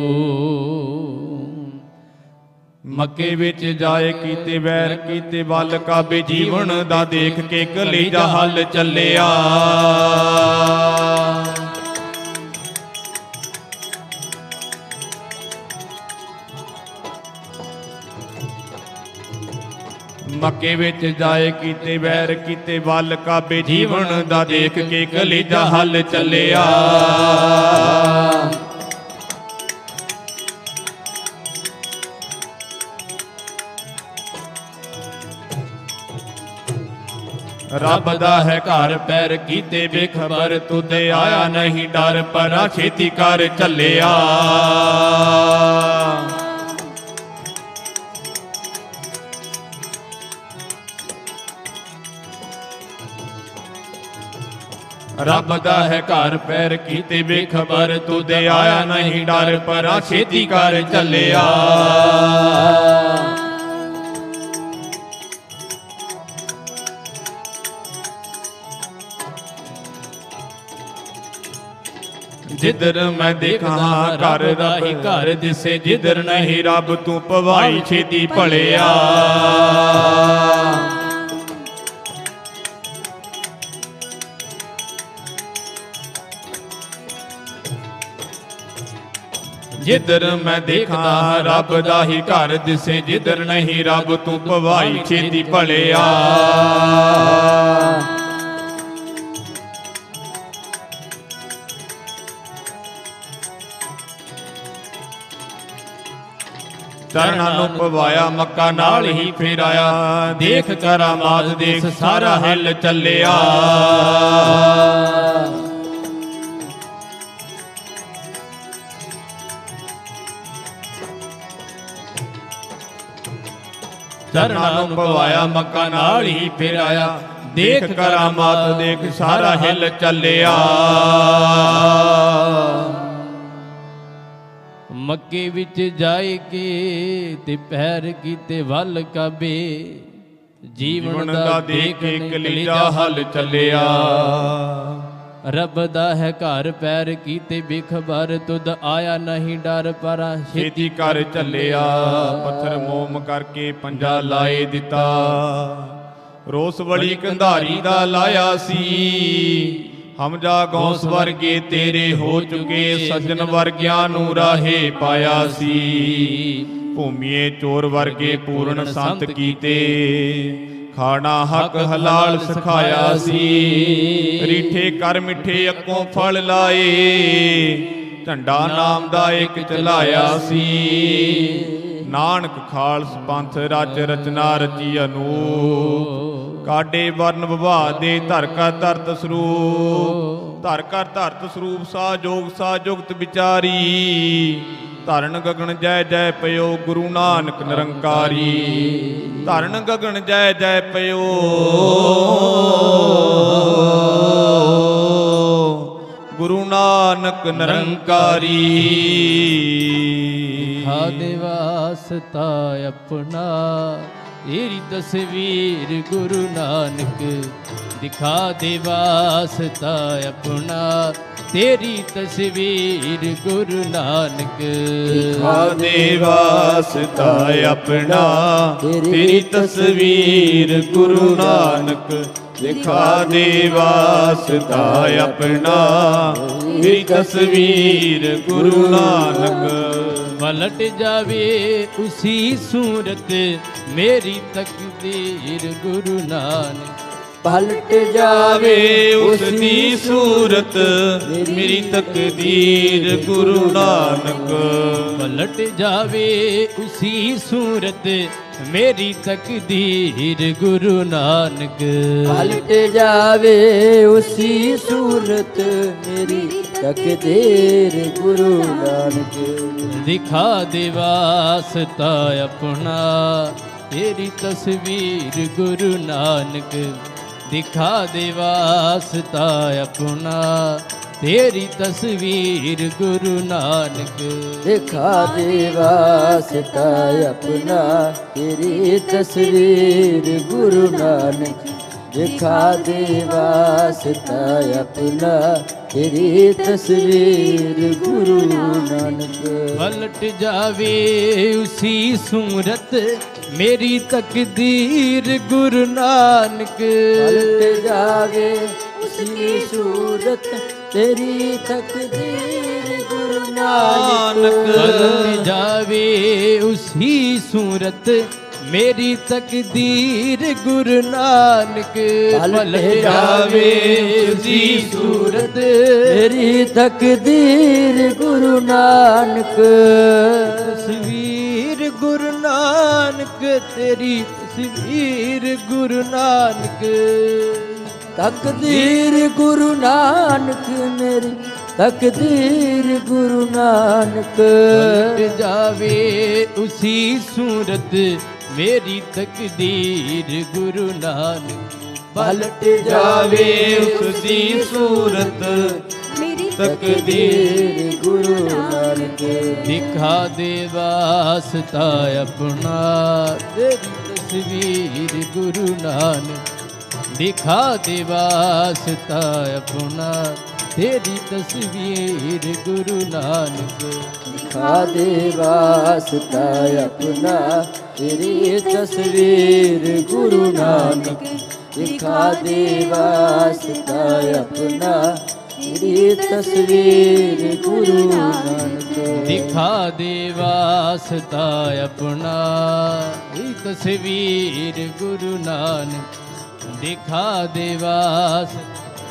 ਮੱਕੇ ਵਿੱਚ ਜਾਏ ਕੀਤੇ ਵੈਰ ਕੀਤੇ ਵੱਲ ਕਾਬੇ ਜੀਵਨ ਦਾ ਦੇਖ ਕੇ ਕਲੇਜਾ ਹੱਲ ਚੱਲਿਆ ਮੱਕੇ ਵਿੱਚ ਜਾਏ ਕੀਤੇ ਵੈਰ ਕੀਤੇ ਵੱਲ ਕਾਬੇ ਜੀਵਨ ਦਾ ਦੇਖ ਕੇ ਕਲੇਜਾ ਹੱਲ ਚੱਲਿਆ ਰੱਬ ਦਾ ਹੈ ਘਰ ਪੈਰ ਕੀਤੇ ਬੇਖਬਰ ਤੁਧ ਆਇਆ ਨਹੀਂ ਡਰ ਪਰਾ ਛੇਤੀ ਕਰ ਚੱਲਿਆ ਰੱਬ ਦਾ ਹੈ ਘਰ ਪੈਰ ਕੀਤੇ ਬੇਖਬਰ ਤੁਧ ਆਇਆ ਨਹੀਂ ਡਰ ਪਰਾ ਛੇਤੀ ਕਰ ਚੱਲਿਆ ਜਿੱਧਰ ਮੈਂ ਦੇਖਾਂ ਘਰ ਦਾ ਹੀ ਘਰ ਦਿਸੇ ਜਿੱਧਰ ਨਹੀਂ ਰੱਬ ਤੂੰ ਪਵਾਈ ਛੇਤੀ ਭਲਿਆ ਜਿੱਧਰ ਮੈਂ ਦੇਖਾਂ ਰੱਬ ਦਾ ਹੀ ਘਰ ਦਿਸੇ ਜਿੱਧਰ ਨਹੀਂ ਰੱਬ ਤੂੰ ਪਵਾਈ ਛੇਤੀ ਭਲਿਆ ਚਰਨਾਂ ਨੂੰ ਪਵਾਇਆ ਮੱਕਾ ਨਾਲ ਹੀ ਫੇਰ ਆਇਆ ਦੇਖ ਕਰਾਮਾਤ ਦੇਖ ਸਾਰਾ ਹਿੱਲ ਚੱਲਿਆ ਚਰਨਾਂ ਨੂੰ ਪਵਾਇਆ ਮੱਕਾ ਨਾਲ ਹੀ ਫੇਰ ਆਇਆ ਦੇਖ ਕਰਾਮਾਤ ਦੇਖ ਸਾਰਾ ਹਿੱਲ ਚੱਲਿਆ ਮੱਕੇ ਵਿੱਚ ਜਾਏ ਕੇ ਤੇ ਪੈਰ ਕੀਤੇ ਵੱਲ ਕਾਬੇ ਜੀਵਨ ਦਾ ਦੇਖ ਕੇ ਕਲੇਜਾ ਹੱਲ ਚੱਲਿਆ ਰੱਬ ਦਾ ਹੈ ਘਰ ਪੈਰ ਕੀਤੇ ਬੇਖਬਰ ਤੁਧ ਆਇਆ ਨਹੀਂ ਡਰ ਪਰਾ ਛੇਤੀ ਕਰ ਚੱਲਿਆ ਪੱਥਰ ਮੋਮ ਕਰਕੇ ਪੰਜਾ ਲਾਏ ਦਿੱਤਾ ਰੋਸ ਵੜੀ ਕੰਧਾਰੀ ਦਾ ਲਾਇਆ ਸੀ ਹਮਜਾ ਗੌਸ ਵਰਗੇ ਤੇਰੇ ਹੋ ਚੁਕੇ ਸੱਜਣ ਵਰਗਿਆਂ ਨੂੰ ਰਾਹੇ ਪਾਇਆ ਸੀ ਭੂਮੀਏ ਚੋਰ ਵਰਗੇ ਪੂਰਨ ਸੰਤ ਕੀਤੇ ਖਾਣਾ ਹੱਕ ਹਲਾਲ ਸਿਖਾਇਆ ਸੀ ਰੀਠੇ ਕਰ ਮਿੱਠੇ ਅੱਗੋਂ ਫਲ ਲਾਏ ਝੰਡਾ ਨਾਮ ਦਾ ਇੱਕ ਚਲਾਇਆ ਸੀ ਨਾਨਕ ਖਾਲਸ ਪੰਥ ਰਚ ਰਚਨਾ ਰਚੀ ਅਨੂਪ ਕਾਡੇ ਵਰਨ ਵਿਭਾਗ ਦੇ ਧਰ ਕਾ ਧਰਤ ਸਰੂਪ ਧਰ ਕਰ ਧਰਤ ਸਰੂਪ ਸਾ ਜੋਗ ਸਾ ਜੁਗਤ ਵਿਚਾਰੀ ਧਰਨ ਗਗਨ ਜੈ ਜੈ ਪਇਓ ਗੁਰੂ ਨਾਨਕ ਨਿਰੰਕਾਰੀ ਧਰਨ ਗਗਨ ਜੈ ਜੈ ਪਇਓ ਗੁਰੂ ਨਾਨਕ ਨਿਰੰਕਾਰੀ ਖਾਦੇ ਵਾਸਤਾ ਆਪਣਾ तेरी तस्वीर गुरु नानक दिखा दे वास्ता अपना तेरी तस्वीर गुरु नानक दिखा दे वास्ता अपना तेरी तस्वीर गुरु नानक दिखा दे वास्ता अपना तेरी तस्वीर गुरु नानक पलट जावे उसी सूरत मेरी तकदीर गुरु नानक पलट जावे ਉਸ ਦੀ ਸੂਰਤ ਮੇਰੀ ਤਕਦੀਰ ਗੁਰੂ ਨਾਨਕ पलट जावे उसी सूरत मेरी तकदीर गुरु नानक पलट जावे उसी सूरत मेरी तकदीर गुरु नानक दिखा दे वास्ता अपना तेरी तस्वीर गुरु नानक दिखा दे वास्ता अपना तेरी तस्वीर गुरु नानक दिखा दे वास्ता अपना तेरी तस्वीर गुरु नानक दिखा दे वास्ता अपना तेरी तस्वीर गुरु नानक पलट जावे उसी सूरत मेरी तकदीर गुरु नानक पलट जावे उसी सूरत तेरी तकदीर गुरु नानक पलट जावे उसी सूरत मेरी तकदीर गुरु नानक पलट जावे उसी सूरत मेरी तकदीर गुरु नानक तस्वीर गुरु नानक तेरी तस्वीर गुरु नानक तकदीर गुरु नानक मेरी तकदीर गुरु नानक पलट जावे उसी सूरत मेरी तकदीर गुरु नानक पलट ਜਾਵੇ ਉਸ ਦੀ ਸੂਰਤ मेरी तकदीर गुरु नानक दिखा दे वास्ता अपना तेरी तस्वीर गुरु नानक दिखा दे वास्ता अपना तेरी तस्वीर गुरु नानक दिखा दे वास्ता अपना तेरी तस्वीर गुरु नानक दिखा दे वास्ता अपना तेरी तस्वीर गुरु नानक दिखा दे वास्ता अपना तेरी तस्वीर गुरु नानक दिखा दे वास्ता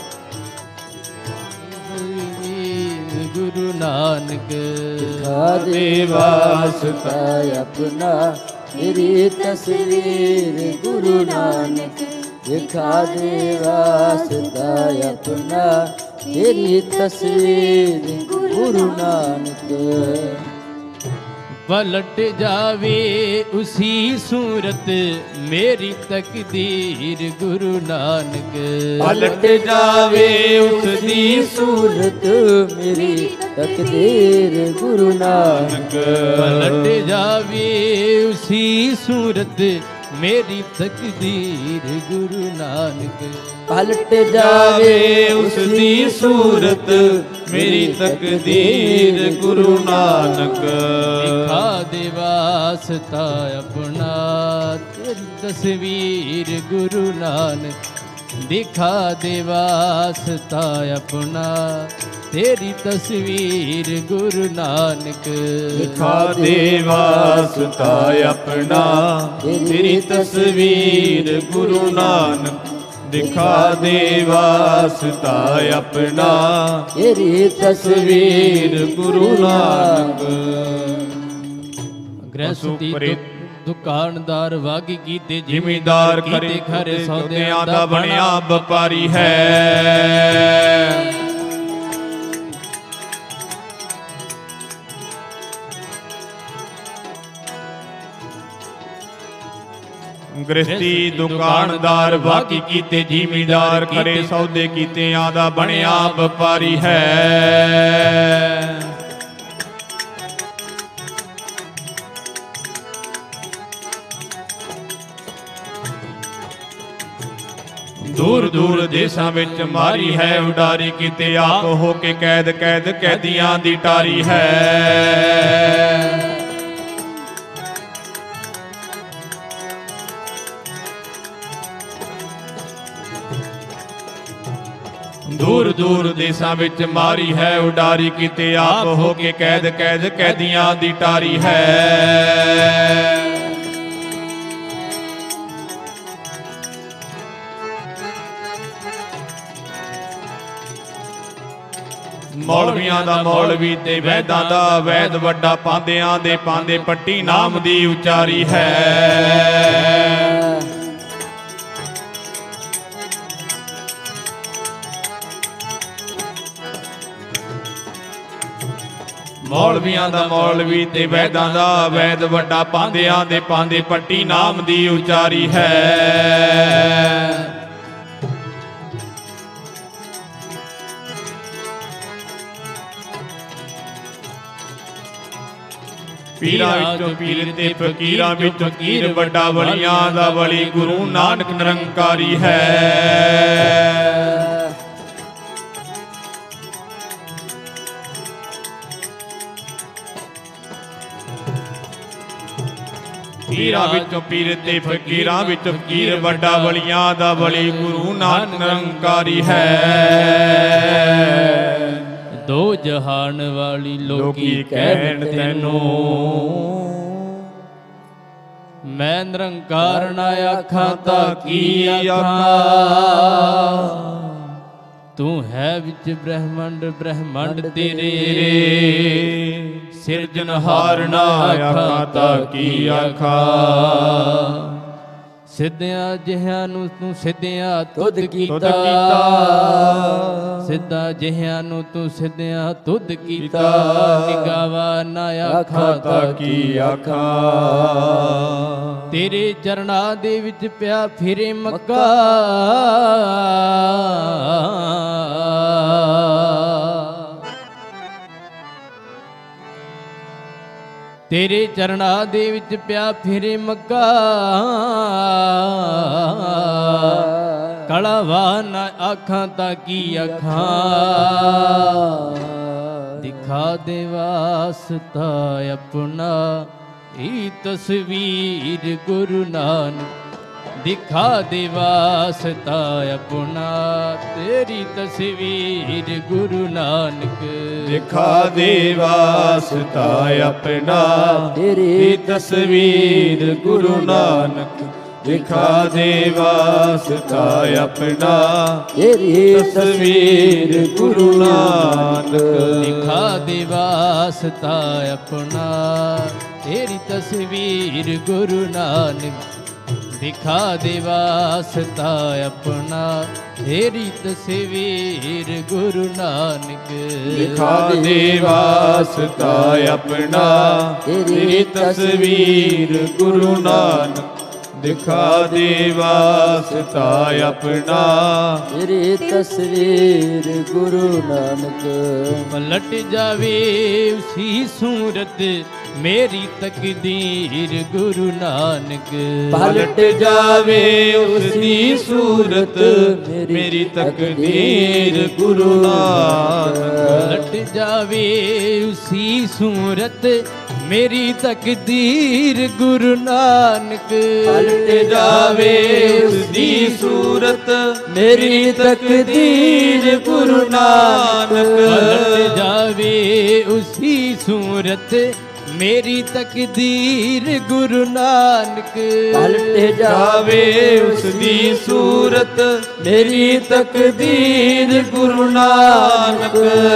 गुरु नानक दिखा दे वास्ता अपना तेरी तस्वीर गुरु नानक दिखा दे वास्ता अपना तेरी तस्वीर गुरु नानक पलट जावे उसी सूरत मेरी तकदीर गुरु नानक ਪਲਟ ਜਾਵੇ ਉਸ ਦੀ सूरत मेरी तकदीर गुरु नानक पलट जावे उसी सूरत मेरी तकदीर गुरु नानक पलट जावे ਉਸ ਦੀ ਸੂਰਤ ਮੇਰੀ ਤਕਦੀਰ ਗੁਰੂ ਨਾਨਕ दिखा दे वास्ता अपना तेरी तस्वीर गुरु नानक दिखा दे वास्ता अपना तेरी तस्वीर गुरु नानक ਦਿਖਾ ਦੇ ਵਾਸਤਾ ਆਪਣਾ ਤੇਰੀ ਤਸਵੀਰ ਗੁਰੂ ਨਾਨਕ ਦਿਖਾ ਦੇ ਵਾਸਤਾ ਆਪਣਾ तेरी तस्वीर ਤਸਵੀਰ ਗੁਰੂ ਨਾਨਕ ਗ੍ਰਸਤੀ ਪਰੇ ਦੁਕਾਨਦਾਰ ਵਾਗੀ ਕੀਤੇ ਜ਼ਿਮੀਦਾਰ ਖਰੇ ਖਰੇ ਸੌਦਿਆਂ ਦਾ ਬਣਿਆ ਵਪਾਰੀ ਹੈ ਗ੍ਰਸਤੀ ਦੁਕਾਨਦਾਰ ਬਾਕੀ ਕੀਤੇ ਜ਼ਿਮੀਦਾਰ ਖਰੇ ਸੌਦੇ ਕੀਤਿਆਂ ਦਾ ਬਣਿਆ ਵਪਾਰੀ ਹੈ ਦੂਰ ਦੂਰ ਦੇਸ਼ਾਂ ਵਿੱਚ ਮਾਰੀ ਹੈ ਉਡਾਰੀ ਕੀਤੇ ਆਪ ਹੋ ਕੇ ਕੈਦ ਕੈਦ ਕੈਦੀਆਂ ਦੀ ਟਾਰੀ ਹੈ ਦੂਰ ਦੂਰ ਦੇਸਾਂ ਵਿੱਚ ਮਾਰੀ ਹੈ ਉਡਾਰੀ, ਕਿਤੇ ਆਪ ਹੋ ਕੇ ਕੈਦ ਕੈਦ ਕੈਦੀਆਂ ਦੀ ਟਾਰੀ ਹੈ। ਮੌਲਵੀਆਂ ਦਾ ਮੌਲਵੀ ਤੇ ਵੈਦਾਂ ਦਾ ਵੈਦ ਵੱਡਾ, ਪਾਂਦਿਆਂ ਦੇ ਪਾਂਦੇ ਪੱਟੀ ਨਾਮ ਦੀ ਉਚਾਰੀ ਹੈ। ਮੌਲਵੀਆਂ ਦਾ ਮੌਲਵੀ ਤੇ ਵੈਦਾਂ ਦਾ ਵੈਦ ਵੱਡਾ, ਪਾਂਦਿਆਂ ਦੇ ਪਾਂਦੇ ਪੱਟੀ ਨਾਮ ਦੀ ਉਚਾਰੀ ਹੈ। ਪੀਰਾਂ ਵਿੱਚੋਂ ਪੀਰ ਤੇ ਫਕੀਰਾਂ ਵਿੱਚੋਂ ਫਕੀਰ ਵੱਡਾ, ਵਲੀਆਂ ਦਾ ਵਲੀ ਗੁਰੂ ਨਾਨਕ ਨਿਰੰਕਾਰੀ ਹੈ। ਪੀਰਾਂ ਵਿੱਚੋਂ ਪੀਰ ਤੇ ਫਕੀਰਾਂ ਵਿੱਚੋਂ ਫਕੀਰ ਵੱਡਾ, ਵਲੀਆਂ ਦਾ ਵਲੀ ਗੁਰੂ ਨਾਨਕ ਨਿਰੰਕਾਰੀ ਹੈ। ਦੋ ਜਹਾਨ ਵਾਲੀ ਲੋਕੀ ਕਹਿਣ ਤੈਨੂੰ, ਮੈਂ ਨਿਰੰਕਾਰ ਨਾ ਆਖਾਂ ਤਾਂ ਕੀ ਆਖਾਂ। ਤੂੰ ਹੈ ਵਿੱਚ ਬ੍ਰਹਮੰਡ ਬ੍ਰਹਮੰਡ ਤੇਰੇ, ਸਿਰਜਣਹਾਰ ਨਾ ਆਖਾਂ ਤਾਂ ਕੀ ਆਖਾਂ। ਸਿੱਧਿਆਂ ਜਿਹਾਂ ਨੂੰ ਤੂੰ ਸਿੱਧਿਆਂ ਤੁਧ ਕੀਤਾ, ਸਿੱਧਾ ਜਿਹਾਂ ਨੂੰ ਤੂੰ ਸਿੱਧਿਆਂ ਤੁਧ ਕੀਤਾ। ਨਿਗਾਵਾ ਨਾ ਆਖਾਂ ਤਾਂ ਕੀ ਆਖਾਂ। ਤੇਰੇ ਚਰਨਾਂ ਦੇ ਵਿੱਚ ਪਿਆ ਫਿਰੇ ਮੱਕਾ, ਤੇਰੇ ਚਰਨਾਂ ਦੇ ਵਿੱਚ ਪਿਆ ਫਿਰੇ ਮੱਕਾ। ਕਲਵਾ ਨਾ ਆਖਾਂ ਤਾਂ ਕੀ ਆਖਾਂ। ਦਿਖਾ ਦੇ ਵਾਸਤਾ ਆਪਣਾ ਇਹ ਤਸਵੀਰ ਗੁਰੂ ਨਾਨਕ। ਦਿਖਾ ਦੇ ਵਾਸਤਾ ਆਪਣਾ ਤੇਰੀ ਤਸਵੀਰ ਗੁਰੂ ਨਾਨਕ। ਦਿਖਾ ਦੇ ਵਾਸਤਾ ਆਪਣਾ ਤੇਰੀ ਤਸਵੀਰ ਗੁਰੂ ਨਾਨਕ। ਦਿਖਾ ਦੇ ਵਾਸਤਾ ਆਪਣਾ ਤੇਰੀ ਤਸਵੀਰ ਗੁਰੂ ਨਾਨਕ। ਦਿਖਾ ਦੇ ਵਾਸਤਾ ਆਪਣਾ ਤੇਰੀ ਤਸਵੀਰ ਗੁਰੂ ਨਾਨਕ। ਦਿਖਾ ਦੇ ਵਾਸਤਾ ਆਪਣਾ ਤੇਰੀ ਤਸਵੀਰ ਗੁਰੂ ਨਾਨਕ। ਦਿਖਾ ਦੇ ਵਾਸਤਾ ਆਪਣਾ ਤੇਰੀ ਤਸਵੀਰ ਗੁਰੂ ਨਾਨਕ। ਦਿਖਾ ਦੇ ਵਾਸਤਾ ਆਪਣਾ ਤੇਰੀ ਤਸਵੀਰ ਗੁਰੂ ਨਾਨਕ। ਪਲਟ ਜਾਵੇ ਉਸੀ ਸੂਰਤ ਮੇਰੀ ਤਕਦੀਰ ਗੁਰੂ ਨਾਨਕ। ਪਲਟ ਜਾਵੇ ਉਸ ਦੀ ਸੂਰਤ ਮੇਰੀ ਤਕਦੀਰ ਗੁਰੂ ਨਾਨਕ। ਪਲਟ ਜਾਵੇ ਉਸੀ ਸੂਰਤ ਮੇਰੀ ਤਕਦੀਰ ਗੁਰੂ ਨਾਨਕ। ਪਲਟ ਜਾਵੇ ਉਸ ਦੀ ਸੂਰਤ ਮੇਰੀ ਤਕਦੀਰ ਗੁਰੂ ਨਾਨਕ। ਪਲਟ ਜਾਵੇ ਉਸੀ ਸੂਰਤ ਮੇਰੀ ਤਕਦੀਰ ਗੁਰੂ ਨਾਨਕ। ਪਲਟ ਜਾਵੇ ਉਸ ਦੀ ਸੂਰਤ ਮੇਰੀ ਤਕਦੀਰ ਗੁਰੂ ਨਾਨਕ।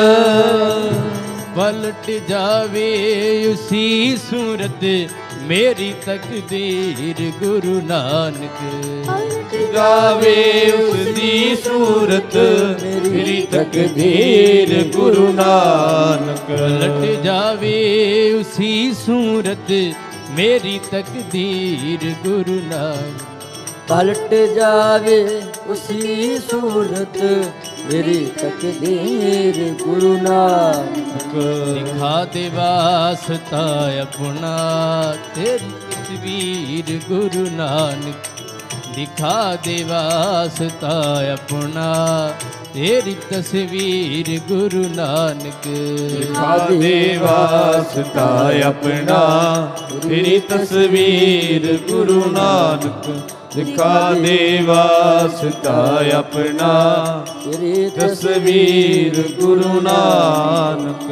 ਪਲਟ ਜਾਵੇ ਉਸੀ ਸੂਰਤ ਮੇਰੀ ਤਕਦੀਰ ਗੁਰੂ ਨਾਨਕ। ਜਾਵੇ ਉਸ ਦੀ ਸੂਰਤ ਮੇਰੀ ਤਕਦੀਰ ਗੁਰੂ ਨਾਨਕ। ਪਲਟ ਜਾਵੇ ਉਸੀ ਸੂਰਤ ਮੇਰੀ ਤਕਦੀਰ ਗੁਰੂ ਨਾਨਕ। ਪਲਟ ਜਾਵੇ ਉਸੀ ਸੂਰਤ ਮੇਰੀ ਤਕਦੀਰ ਗੁਰੂ ਨਾਨਕ। ਦਿਖਾ ਦੇ ਵਾਸਤਾ ਆਪਣਾ ਤੇਰੀ ਤਸਵੀਰ ਗੁਰੂ ਨਾਨਕ। ਦਿਖਾ ਦੇ ਵਾਸਤਾ ਆਪਣਾ ਤੇਰੀ ਤਸਵੀਰ ਗੁਰੂ ਨਾਨਕ। ਦਿਖਾ ਦੇ ਵਾਸਤਾ ਆਪਣਾ ਤੇਰੀ ਤਸਵੀਰ ਗੁਰੂ ਨਾਨਕ। ਦਿਖਾ ਦੇ ਵਾਸਤਾ ਆਪਣਾ ਤੇਰੀ ਤਸਵੀਰ ਗੁਰੂ ਨਾਨਕ।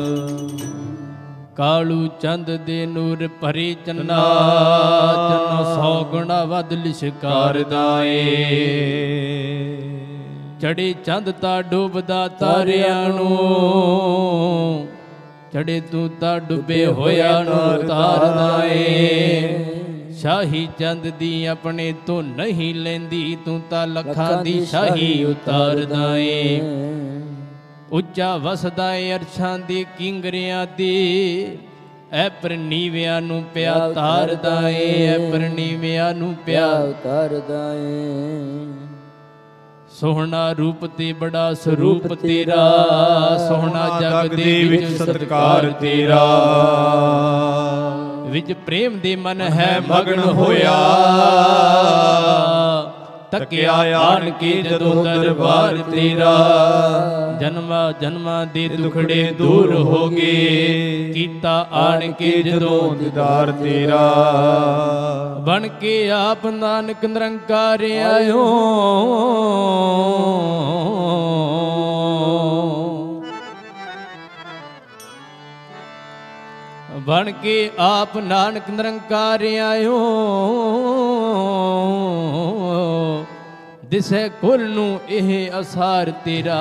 ਕਾਲੂ ਚੰਦ ਦੇ ਨੂਰ ਭਰੀ ਚੰਨਾ ਚੰਨੋ ਸੌ ਗੁਣਾ ਵੱਧ ਲਿਸ਼ਕਾਰਦਾ ਏ। ਚੜੇ ਚੰਦ ਤਾਂ ਡੁੱਬਦਾ ਤਾਰਿਆਂ ਨੂੰ, ਚੜੇ ਤੂੰ ਤਾਂ ਡੁੱਬੇ ਹੋਇਆ ਨੂੰ ਤਾਰਦਾ ਏ। ਸ਼ਾਹੀ ਚੰਦ ਦੀ ਆਪਣੇ ਤੋਂ ਨਹੀਂ ਲੈਂਦੀ, ਤੂੰ ਤਾਂ ਲੱਖਾਂ ਦੀ ਸ਼ਾਹੀ ਉਤਾਰਦਾ ਏ। ਉੱਚਾ ਵਸਦਾ ਏ ਅਰਸ਼ਾਂ ਦੇ ਕਿੰਗਰਿਆਂ ਦੇ, ਐ ਪ੍ਰਨੀਵਿਆਂ ਨੂੰ ਪਿਆ ਤਾਰਦਾ ਏ, ਐ ਪ੍ਰਨੀਵਿਆਂ ਨੂੰ ਪਿਆ ਉਤਾਰਦਾ ਏ। ਸੋਹਣਾ ਰੂਪ ਤੇ ਬੜਾ ਸਰੂਪ ਤੇਰਾ, ਸੋਹਣਾ ਜਗ ਦੇ ਵਿੱਚ ਸਤਿਕਾਰ ਤੇਰਾ। ਵਿੱਚ ਪ੍ਰੇਮ ਦੇ ਮਨ ਹੈ ਮਗਨ ਹੋਇਆ, ਤੱਕਿਆ ਆਣ ਕੇ ਜਦੋਂ ਦਰਬਾਰ ਤੇਰਾ। ਜਨਮਾਂ ਜਨਮਾਂ ਦੇ ਦੁਖੜੇ ਦੂਰ ਹੋ ਗਏ, ਕੀਤਾ ਆਣ ਕੇ ਜਦੋਂ ਦੀਦਾਰ ਤੇਰਾ। ਬਣ ਕੇ ਆਪ ਨਾਨਕ ਨਿਰੰਕਾਰ ਆਇਓ, ਬਣ ਕੇ ਆਪ ਨਾਨਕ ਨਿਰੰਕਾਰ ਆਇਓ। ਦਿਸੈ ਕੁਲ ਨੂੰ ਇਹ ਅਸਾਰ ਤੇਰਾ,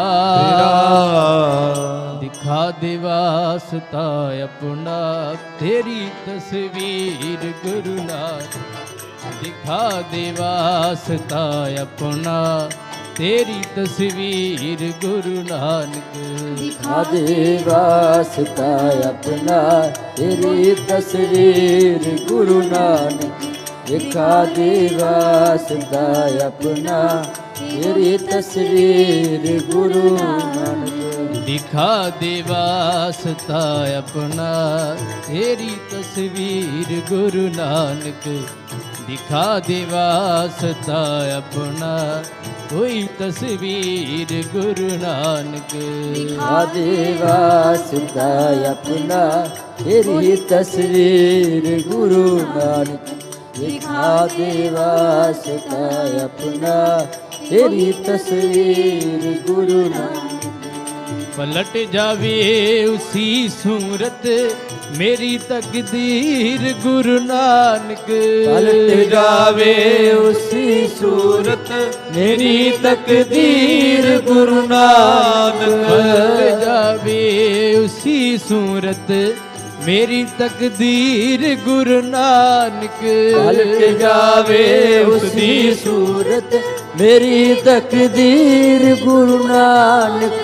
ਦਿਖਾ ਦੇ ਵਾਸਤਾ ਆਪਣਾ ਤੇਰੀ ਤਸਵੀਰ ਗੁਰੂ ਨਾਨਕ। ਦਿਖਾ ਦੇ ਵਾਸਤਾ ਆਪਣਾ ਤੇਰੀ ਤਸਵੀਰ ਗੁਰੂ ਨਾਨਕ। ਦਿਖਾ ਦੇ ਵਾਸਤਾ ਆਪਣਾ ਤੇਰੀ ਤਸਵੀਰ ਗੁਰੂ ਨਾਨਕ। ਦਿਖਾ ਦੇ ਵਾਸਤਾ ਆਪਣਾ ਤੇਰੀ ਤਸਵੀਰ ਗੁਰੂ ਨਾਨਕ। ਦਿਖਾ ਦੇ ਵਾਸਤਾ ਆਪਣਾ ਤੇਰੀ ਤਸਵੀਰ ਗੁਰੂ ਨਾਨਕ। ਦਿਖਾ ਦੇ ਵਾਸਤਾ ਆਪਣਾ ਕੋਈ ਤਸਵੀਰ ਗੁਰੂ ਨਾਨਕ। ਦਿਖਾ ਦੇ ਵਾਸਤਾ ਆਪਣਾ ਤੇਰੀ ਤਸਵੀਰ ਗੁਰੂ ਨਾਨਕ। ਦਿਖਾ ਦੇ ਵਾਸਤਾ ਆਪਣਾ ਤੇਰੀ ਤਸਵੀਰ ਗੁਰੂ ਨਾਨਕ। ਪਲਟ ਜਾਵੇ ਉਸੀ ਸੂਰਤ ਮੇਰੀ ਤਕਦੀਰ ਗੁਰੂ ਨਾਨਕ। ਪਲਟ ਜਾਵੇ ਉਸੀ ਸੂਰਤ ਮੇਰੀ ਤਕਦੀਰ ਗੁਰੂ ਨਾਨਕ। ਪਲਟ ਜਾਵੇ ਉਸੀ ਸੂਰਤ ਮੇਰੀ ਤਕਦੀਰ ਗੁਰੂ ਨਾਨਕ। ਪਲਟ ਜਾਵੇ ਉਸੀ ਸੂਰਤ ਮੇਰੀ ਤਕਦੀਰ ਗੁਰੂ ਨਾਨਕ।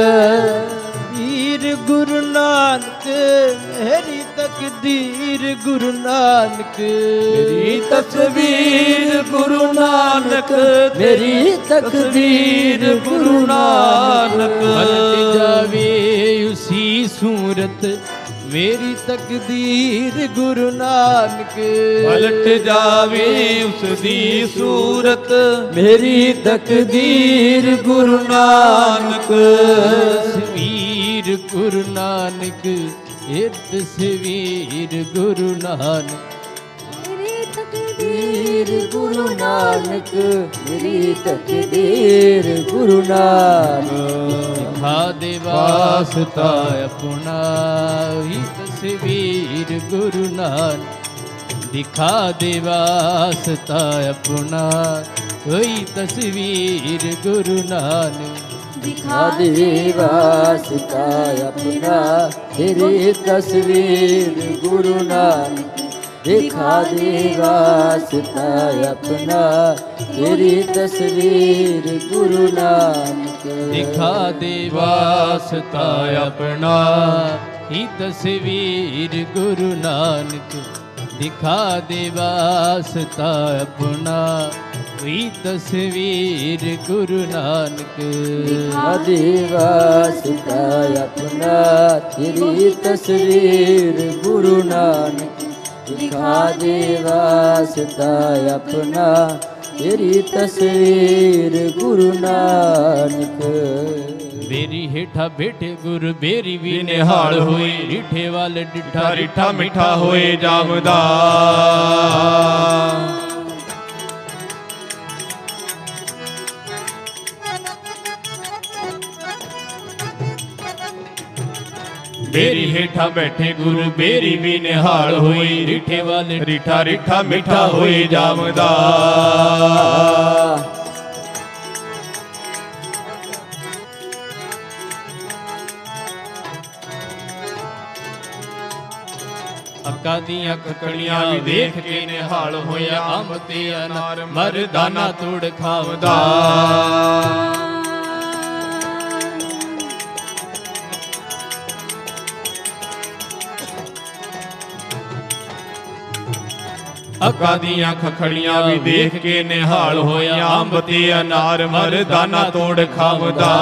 ਵੀਰ ਗੁਰੂ ਨਾਨਕ ਮੇਰੀ ਤਕਦੀਰ ਗੁਰੂ ਨਾਨਕ। ਮੇਰੀ ਤਸਵੀਰ ਗੁਰੂ ਨਾਨਕ, ਮੇਰੀ ਤਕਦੀਰ ਗੁਰੂ ਨਾਨਕ। ਪਲਟ ਜਾਵੇ ਉਸੀ ਸੂਰਤ ਮੇਰੀ ਤਕਦੀਰ ਗੁਰੂ ਨਾਨਕ। ਪਲਟ ਜਾਵੇ ਉਸ ਦੀ ਸੂਰਤ ਮੇਰੀ ਤਕਦੀਰ ਗੁਰੂ ਨਾਨਕ। ਤਸਵੀਰ ਗੁਰੂ ਨਾਨਕ, ਇਹ ਤਸਵੀਰ ਗੁਰੂ ਨਾਨਕ। ਮੇਰੀ ਤਕਦੀਰ ਗੁਰੂ ਨਾਨਕ। ਮੇਰੀ ਤਕਦੀਰ ਗੁਰੂ ਨਾਨਕ। ਦਿਖਾ ਦੇ ਵਾਸਤਾ ਆਪਣਾ ਹੀ ਤਸਵੀਰ ਗੁਰੂ ਨਾਨਕ। ਦਿਖਾ ਦੇ ਵਾਸਤਾ ਆਪਣਾ ਕੋਈ ਤਸਵੀਰ ਗੁਰੂ ਨਾਨਕ। ਦਿਖਾ ਦੇ ਵਾਸਤਾ ਆਪਣਾ ਤੇਰੀ ਤਸਵੀਰ ਗੁਰੂ ਨਾਨਕ। ਦਿਖਾ ਦੇ ਵਾਸਤਾ ਆਪਣਾ ਤੇਰੀ ਤਸਵੀਰ ਗੁਰੂ ਨਾਨਕ। ਦਿਖਾ ਦੇ ਵਾਸਤਾ ਆਪਣਾ ਹੀ ਤਸਵੀਰ ਗੁਰੂ ਨਾਨਕ। ਦਿਖਾ ਦੇ ਵਾਸਤਾ ਆਪਣਾ ਹੀ ਤਸਵੀਰ ਗੁਰੂ ਨਾਨਕ। ਦਿਖਾ ਦੇ ਵਾਸਤਾ ਆਪਣਾ ਤੇਰੀ ਤਸਵੀਰ ਗੁਰੂ ਨਾਨਕ। ਦਿਖਾ ਦੇ ਵਾਸਤਾ ਆਪਣਾ ਤੇਰੀ ਤਸਵੀਰ ਗੁਰੂ ਨਾਨਕ। ਬੇਰੀ ਹੇਠਾ ਬੈਠੇ ਗੁਰ ਬੇਰੀ ਵੀ ਨਿਹਾਲ ਹੋਏ। ਰਿਠੇ ਵੱਲ ਡਿੱਠਾ ਰਿਠਾ ਮਿੱਠਾ ਹੋਏ ਜਾਮਦਾ। ਬੇਰੀ ਹੇਠਾਂ ਬੈਠੇ ਗੁਰੂ ਬੇਰੀ ਵੀ ਨਿਹਾਲ ਹੋਈ। ਰਿਠੇ ਵਾਲੇ ਰਿਠਾ ਰਿਠਾ ਮਿੱਠਾ ਹੋਏ ਜਾਮਦਾ। ਅੱਕਾਂ ਦੀਆਂ ਕਕੜੀਆਂ ਵੀ ਦੇਖ ਕੇ ਨਿਹਾਲ ਹੋਇਆ। ਅੰਬ ਤੇ ਅਨਾਰ ਮਰਦਾਨਾ ਤੋੜ ਖਾਵਦਾ। ਅੱਕਾਂ ਦੀਆਂ ਖਖੜੀਆਂ ਵੀ ਦੇਖ ਕੇ ਨਿਹਾਲ ਹੋਇਆ। ਅੰਬ ਤੇ ਅਨਾਰ ਮਰਦਾਨਾ ਤੋੜ ਖਾਵਦਾ।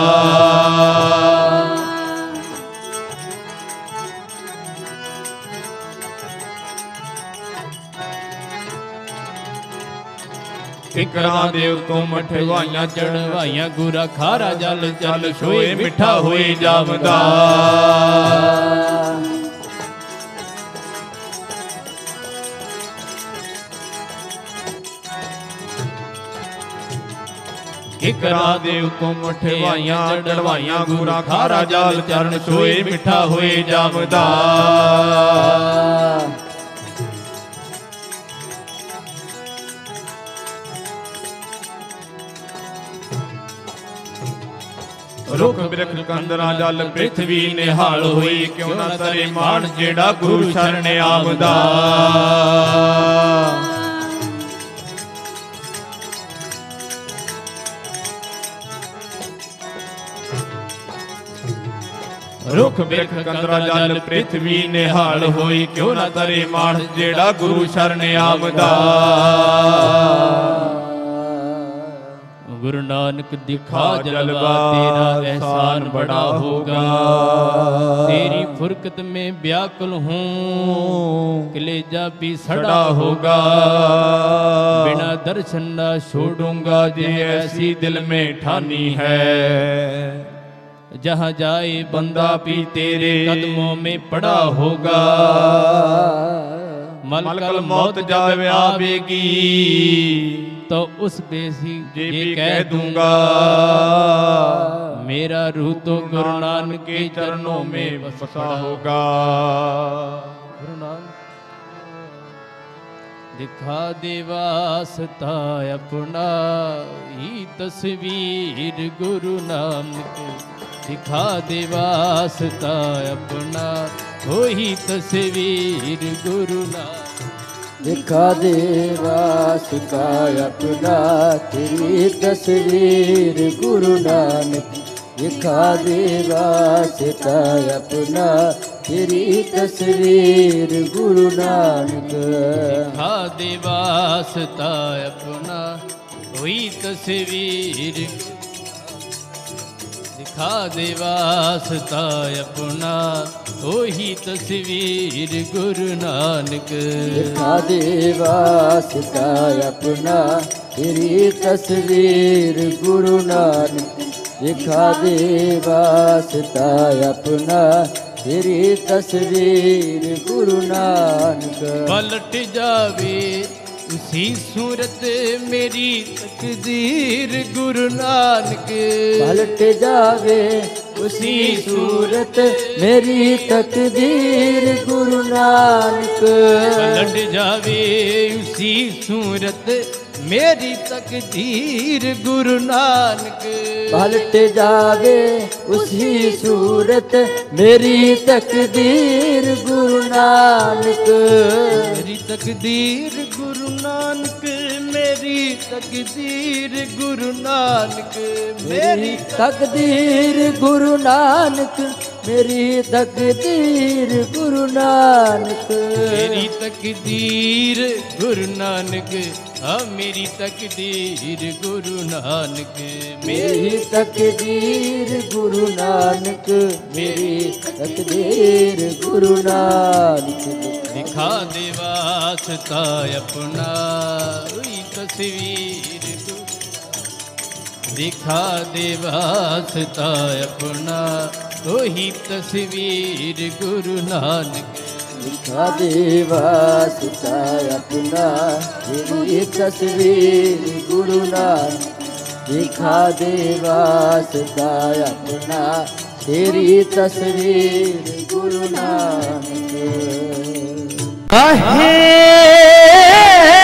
ਕਿਕਰਾਂ ਦੇ ਉਤੋਂ ਮਠਵਾਈਆਂ ਚੜਵਾਈਆਂ ਗੁਰਾ ਖਾਰਾ ਜਲ ਚੱਲ ਛੋਏ ਮਿੱਠਾ ਹੋਏ ਜਾਵਦਾ। ਕਿਕਰਾਂ ਦੇ ਉਤੋਂ ਮਠਵਾਈਆਂ ਚੜਵਾਈਆਂ ਗੁਰਾ ਖਾਰਾ ਜਲ ਚਰਨ ਛੋਏ ਮਿੱਠਾ ਹੋਏ ਜਾਵਦਾ। ਰੁੱਖ ਬਿਰਖ ਕੰਦਰਾਂ ਜਲ ਪ੍ਰਿਥਵੀ ਨਿਹਾਲ ਹੋਈ। ਕਿਉਂ ਨਾ ਤਰੇ ਮਾਣ ਜਿਹੜਾ ਗੁਰੂ ਸ਼ਰਨ ਆਵਦਾ। ਰੁੱਖ ਬਿਰਖ ਕੰਦਰਾਂ ਜਲ ਪ੍ਰਿਥਵੀ ਨਿਹਾਲ ਹੋਈ। ਕਿਉਂ ਨਾ ਤਰੇ ਮਾਣ ਜਿਹੜਾ ਗੁਰੂ ਸ਼ਰਨ ਆਵਦਾ। ਗੁਰੂ ਨਾਨਕ ਦਿਖਾ ਜਲਵਾ ਤੇਰਾ एहसान बड़ा होगा। तेरी फुरकत में व्याकुल हूँ कलेजा भी सड़ा होगा। बिना दर्शन न छोड़ूंगा जे ऐसी दिल में ठानी है। जहाँ जाए बंदा भी तेरे कदमों में पड़ा होगा। मलकल मौत जब आवेगी तो उस बेसी ये कह दूंगा। मेरा रूह तो गुरु नानक के चरणों में बसा होगा। गुरु नानक दिखा दे वास्ता अपना ही तस्वीर गुरु नानक। दिखा दे वास्ता अपना वही तस्वीर गुरु नानक। दिखा दे वास्ता अपना तेरी तस्वीर गुरु नानक। दिखा दे वास्ता अपना तेरी तस्वीर गुरु नानक। दिखा दे वास्ता अपना वही तस्वीर। दिखा दे वास्ता अपना वही तस्वीर गुरु नानक। दिखा दे वास्ता अपना तेरी तस्वीर गुरु नानक। दिखा दे वास्ता अपना तेरी तस्वीर गुरु नानक। पलट जावे उसी सूरत मेरी तकदीर गुरु नानक। पलट जावे उसी सूरत मेरी तकदीर गुरु नानक। पलट जावे उसी सूरत मेरी तकदीर गुरु नानक। पलट जावे उसी सूरत मेरी तकदीर गुरु नानक। मेरी तकदीर गुरु नानक। मेरी तकदीर गुरु नानक। मेरी तकदीर गुरु नानक। मेरी तकदीर गुरु नानक। मेरी तकदीर गुरु नानक। हाँ मेरी तकदीर गुरु नानक। मेरी तकदीर गुरु नानक। मेरी तकदीर गुरु नानक। दिखा दे वास्ता अपना वही तस्वीर। दिखा दे वास्ता अपना वही तस्वीर गुरु नानक। दिखा दे वास्ता अपना तेरी तस्वीर गुरु नानक। दिखा दे वास्ता अपना तेरी तस्वीर गुरु नानक। आहे